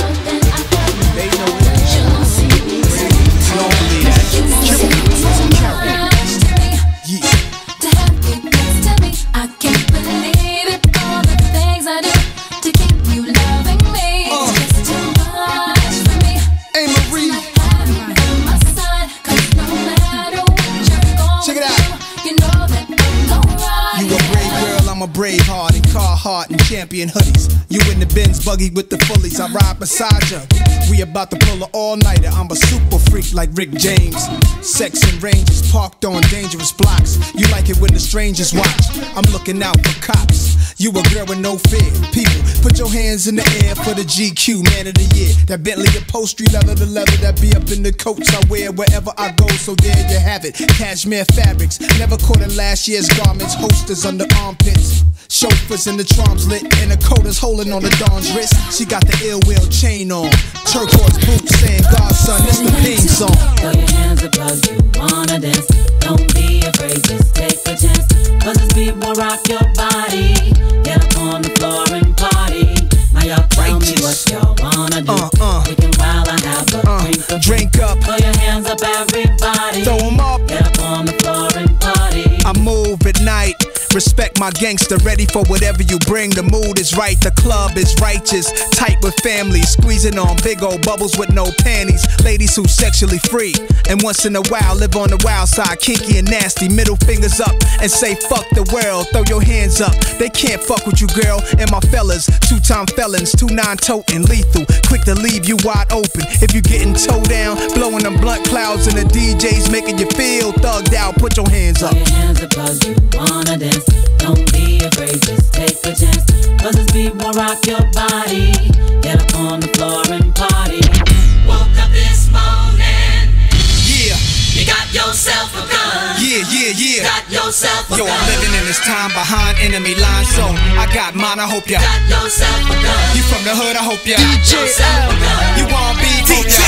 champion hoodies. You in the Benz buggy with the fullies. I ride beside ya. We about to pull an all-nighter. I'm a super freak like Rick James. Sex and ranges parked on dangerous blocks. You like it when the strangers watch. I'm looking out for cops. You a girl with no fear. People, put your hands in the air for the G Q Man of the Year. That Bentley upholstery, leather to leather, that be up in the coats I wear wherever I go. So there you have it. Cashmere fabrics, never caught in last year's garments. Holsters under armpits. Chauffeurs in the trams lit, and the coda's holding on the Dawn's wrist. She got the ill will chain on, turquoise boots saying, Godson, this the theme song. Throw your hands up 'cause you wanna dance. Don't be afraid, just take a chance. 'Cause this beat will rock your body. Get up on the floor and party. Now y'all tell me what y'all wanna do. Uh, uh. We can while I have a uh, drink up. Drink up. Throw your hands up, everybody. Throw 'em up. Get up on the floor and party. I move at night. Respect my gangster, ready for whatever you bring. The mood is right, the club is righteous. Tight with family, squeezing on big old bubbles with no panties. Ladies who sexually free, and once in a while live on the wild side, kinky and nasty. Middle fingers up and say fuck the world. Throw your hands up, they can't fuck with you, girl. And my fellas, two-time felons, two nine-toting, lethal, quick to leave you wide open. If you getting towed down, blowing them blunt clouds and the D J's making you feel thugged out, put your hands up. Throw your hands up 'cause you wanna dance. Don't be afraid, just take a chance. 'Cause this beat will rock your body. Get up on the floor and party. Woke up this morning. Yeah. You got yourself a gun. Yeah, yeah, yeah. Got yourself a Yo, gun. I'm living in this time behind enemy lines, so I got mine, I hope ya. Got yourself a gun. You from the hood, I hope ya. Got yourself a gun. You want beef, hope ya.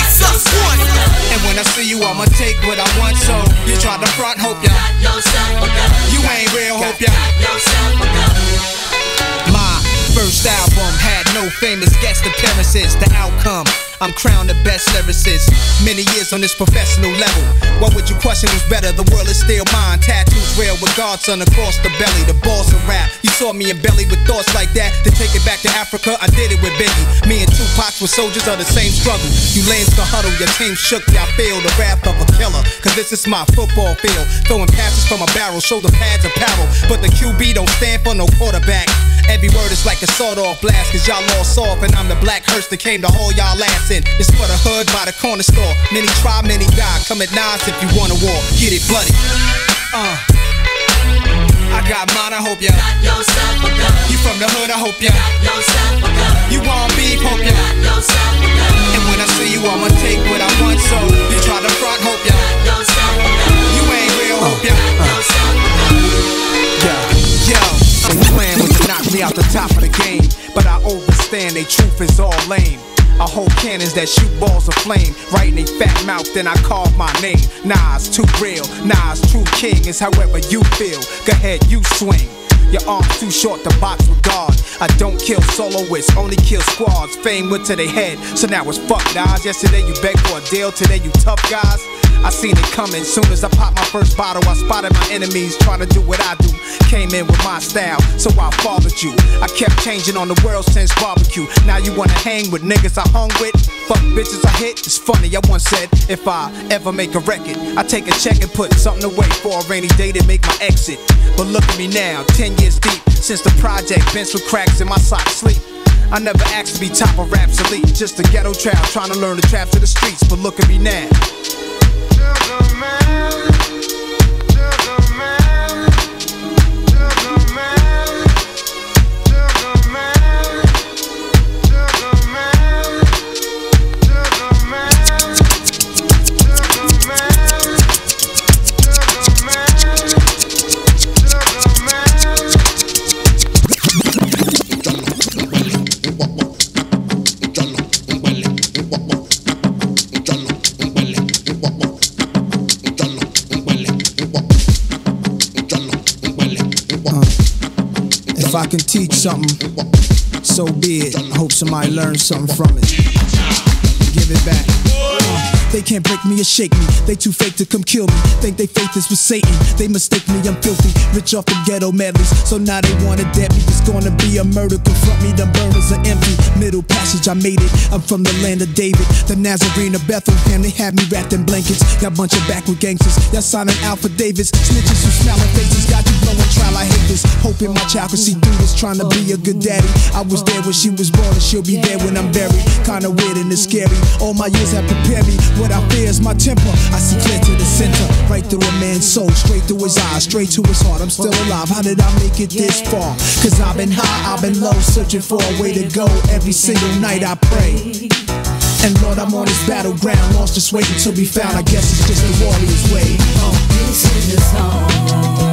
And when I see you, I'ma take what I want, so you try to front, hope ya. Got yourself a gun. You ain't real, hope ya. Got yourself a gun. My first album had no famous guest appearances. The outcome, I'm crowned the best lyricist. Many years on this professional level. What would you question who's better? The world is still mine. Tattoos real with Godson across the belly. The boss of rap. You saw me in belly with thoughts like that. To take it back to Africa, I did it with Biggie. Me and Tupac were soldiers of the same struggle. You lanes to huddle, your team shook, y'all feel the wrath of a killer. Cause this is my football field. Throwing passes from a barrel, shoulder pads apparel. But the Q B don't stand for no quarterback. Every word is like a sawed-off blast. Cause y'all all soft and I'm the black hearse that came to haul y'all ass in. It's for the hood by the corner store. Many try, many die. Come at Nas if you want a war. Get it bloody. Uh. I got mine, I hope ya. Got yourself a gun. You from the hood, I hope ya. Got yourself a gun. You want beef, hope ya. Got yourself a gun. And when I see you, I'ma take what I want, so you try to front, hope ya. Got yourself a gun. You ain't real, hope ya. Got yourself a gun. Yo, yo. The plan was to knock me out the top of the game, but I overstand they truth is all lame. I hold cannons that shoot balls of flame right in they fat mouth, then I carve my name. Nas, too real. Nas, true king is however you feel. Go ahead, you swing. Your arm's too short to box with God. I don't kill soloists, only kill squads. Fame went to their head, so now it's fuck Nas. Yesterday you begged for a deal, today you tough guys. I seen it coming, soon as I popped my first bottle, I spotted my enemies trying to do what I do. Came in with my style, so I followed you. I kept changing on the world since barbecue. Now you wanna hang with niggas I hung with? Fuck bitches I hit, it's funny, I once said, if I ever make a record, I take a check and put something away for a rainy day to make my exit. But look at me now, ten years deep, since the project, bench with cracks in my socks sleep. I never asked to be top of Rap's elite, just a ghetto child trying to learn the traps of the streets, but look at me now. Sugar man, sugar man, sugar man, sugar man, sugar man, sugar man, sugar man, sugar If I can teach something, so be it. I hope somebody learns something from it. Give it back. They can't break me or shake me. They too fake to come kill me. Think they faith is with Satan. They mistake me, I'm filthy. Rich off the ghetto medleys. So now they wanna dead me. It's gonna be a murder. Confront me, them burners are empty. Middle passage, I made it. I'm from the land of David. The Nazarene of Bethlehem. They had me wrapped in blankets. Got bunch of backward gangsters. Y'all signing Alpha Davids. Snitches who smiling faces. Got you blowing trial, I hate this. Hoping my child can see through this. Trying to be a good daddy. I was there when she was born and she'll be there when I'm buried. Kinda weird and it's scary. All my years have prepared me. What I fear is my temper. I see clear to the center. Right through a man's soul. Straight through his eyes. Straight to his heart. I'm still alive. How did I make it this far? Cause I've been high, I've been low. Searching for a way to go. Every single night I pray. And Lord, I'm on this battleground. Lost, just waiting to be found. I guess it's just the warrior's way. Uh. This is the song.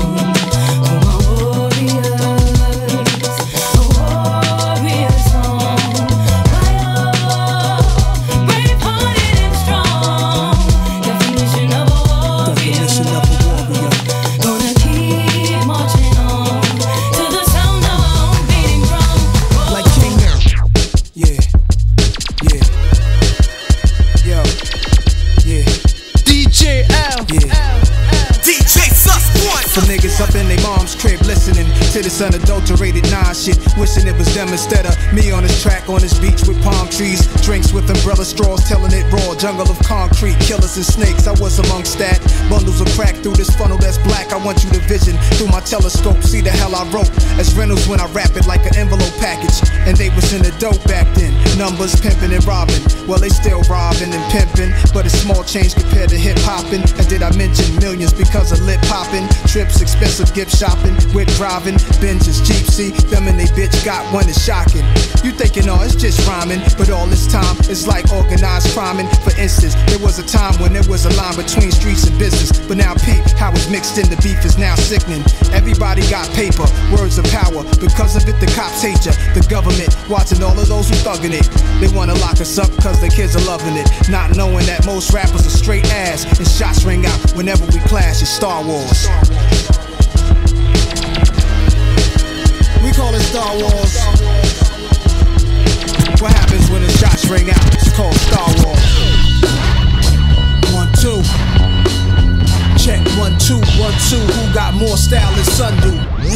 For niggas up in their mom's crib listening to this unadulterated nah shit. Wishing it was them instead of me on this track on this beach with palm trees. Drinks with umbrella straws, telling it raw. Jungle of concrete, killers and snakes. I was amongst that. Bundles of crack through this funnel that's black. I want you to vision through my telescope. See the hell I wrote as Reynolds when I rap it like an envelope package. And they was in the dope back then. Numbers pimping and robbing. Well, they still robbing and pimping, but it's small change compared to hip hopping. And did I mention millions because of lip popping? Trips, expensive gift shopping, whip driving, Benj's, Jeep, see them and they bitch got one is shocking. You thinking, oh, it's just rhyming, but all this time it's like organized criming. For instance, there was a time when there was a line between streets and business, but now peep how it's mixed in. The beef is now sickening. Everybody got paper, words of power. Because of it, the cops hate ya. The government watching all of those who thugging it. They wanna lock us up cause the kids are loving it, not knowing that most rappers are straight ass and shots ring out whenever we clash. It's Star Wars. We call it Star Wars. What happens when the shots ring out? It's called Star Wars. One, two. Check one, two, one, two. Who got more style than Sundu?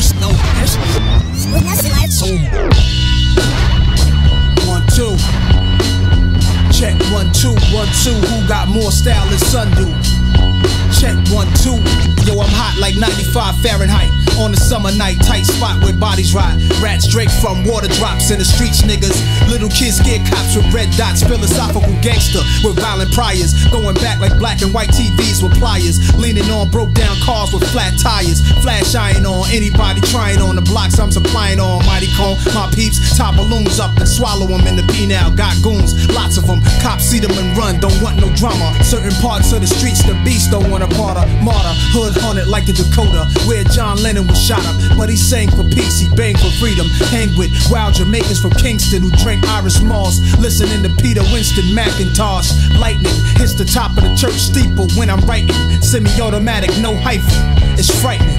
One, two. Check one, two, one, two. Who got more style than Sundu? Check one, two. Yo, I'm hot like ninety-five Fahrenheit. On a summer night, tight spot where bodies rot. Rats drake from water drops in the streets, niggas. Little kids scared cops with red dots. Philosophical gangster with violent priors. Going back like black and white T Vs with pliers. Leaning on broke down cars with flat tires. Flash iron on anybody trying on the blocks I'm supplying on. Mighty cone, my peeps tie balloons up and swallow them in the P-now. Got goons, lots of them. Cops see them and run, don't want no drama. Certain parts of the streets, the beast don't want a part of. Martyr, hood haunted like a Dakota, where John Lennon was shot up. But he sang for peace, he banged for freedom. Hang with wild Jamaicans from Kingston who drank Irish Moss. Listening to Peter Winston McIntosh. Lightning hits the top of the church steeple when I'm writing. Semi-automatic, no hyphen. It's frightening.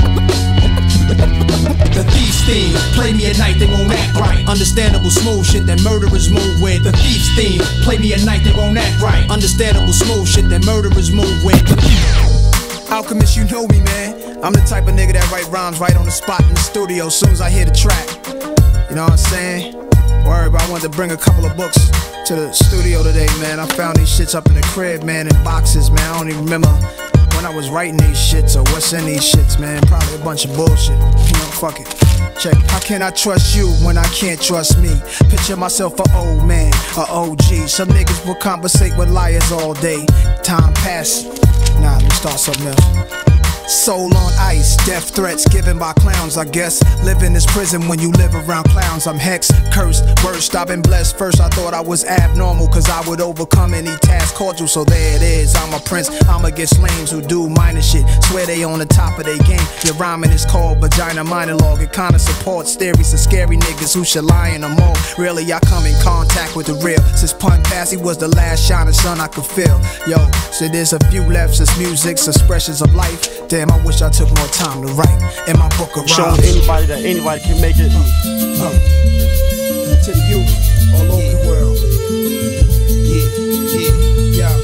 The thief's theme, play me at night, they won't act right. Understandable smooth shit that murderers move with. The thief's theme, play me at night, they won't act right. Understandable smooth shit that murderers move with. Alchemist, you know me, man. I'm the type of nigga that write rhymes right on the spot in the studio as soon as I hear the track. You know what I'm saying? Word, but I wanted to bring a couple of books to the studio today, man. I found these shits up in the crib, man, in boxes, man. I don't even remember when I was writing these shits or what's in these shits, man. Probably a bunch of bullshit. You know, fuck it. Check. How can I trust you when I can't trust me? Picture myself an old man, a O G. Some niggas will conversate with liars all day. Time pass. Nah, let me start something else. Soul on ice, death threats given by clowns, I guess. Live in this prison when you live around clowns. I'm hexed, cursed, worst, I've been blessed. First I thought I was abnormal, cause I would overcome any task cordial. So there it is, I'm a prince, I'm against lames who do minor shit. Swear they on the top of their game. Your rhyming is called vagina monologue. It kinda supports theories of scary niggas who should lie in the mall. Really, I come in contact with the real. Since Pun Passy was the last shining sun I could feel. Yo, so there's a few left, since music's expressions of life. Damn, I wish I took more time to write in my book of rhymes. Show anybody that anybody can make it. Uh, uh, to the youth all over the world. Yeah, yeah, yeah.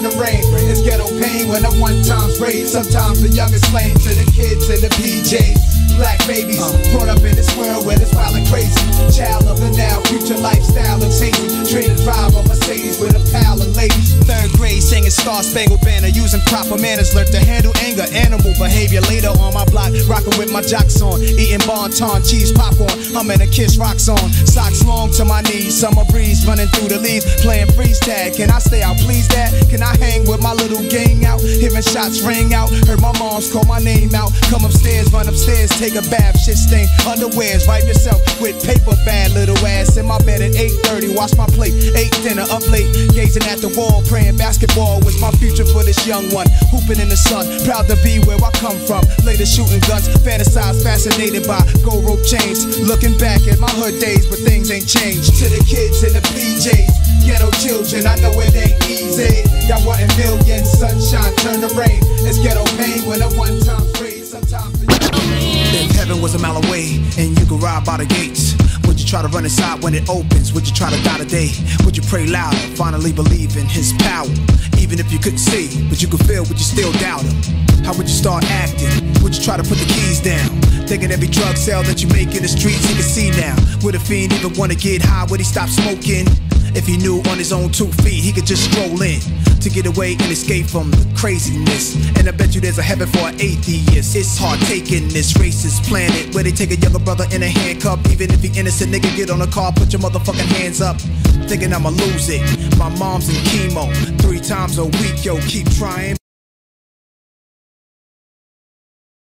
to rain. It's ghetto pain when the one time's raised. Sometimes the youngest slain to the kids in the P Js. Black babies, brought up in this world where it's wild and crazy. Child of the now, future lifestyle is hazy. Train to drive a Mercedes with a pile of ladies. Third grade singing Star Spangled Banner, using proper manners, learned to handle anger, animal behavior. Later on my block, rocking with my jocks on, eating bonton, cheese popcorn, humming a Kiss rock song. Socks long to my knees, summer breeze running through the leaves, playing freeze tag. Can I stay out, please, Dad? Can I hang with my little gang out? Hearing shots ring out, heard my mom's call my name out. Come upstairs, run upstairs, take a bath, shit stain, underwears, wipe yourself with paper, bad little ass. In my bed at eight thirty, wash my plate, ate dinner up late, gazing at the wall, praying basketball was my future for this young one. Hooping in the sun, proud to be where I come from. Later shooting guns, fantasized, fascinated by gold rope chains. Looking back at my hood days, but things ain't changed. To the kids in the P Js, ghetto children, I know it ain't easy. Y'all wanting millions, sunshine turn to rain. It's ghetto pain when a one time phrase. Sometimes if heaven was a mile away and you could ride by the gates, would you try to run inside when it opens? Would you try to die today? Would you pray louder, finally believe in his power? Even if you couldn't see, but you could feel, would you still doubt him? How would you start acting? Would you try to put the keys down? Thinking every drug sale that you make in the streets he can see now. Would a fiend even wanna get high? Would he stop smoking? If he knew on his own two feet he could just stroll in to get away and escape from the craziness. And I bet you there's a heaven for an atheist. It's hard taking this racist planet where they take a younger brother in a handcuff. Even if he innocent, nigga, get on a car, put your motherfucking hands up. Thinking I'ma lose it. My mom's in chemo three times a week, yo, keep trying.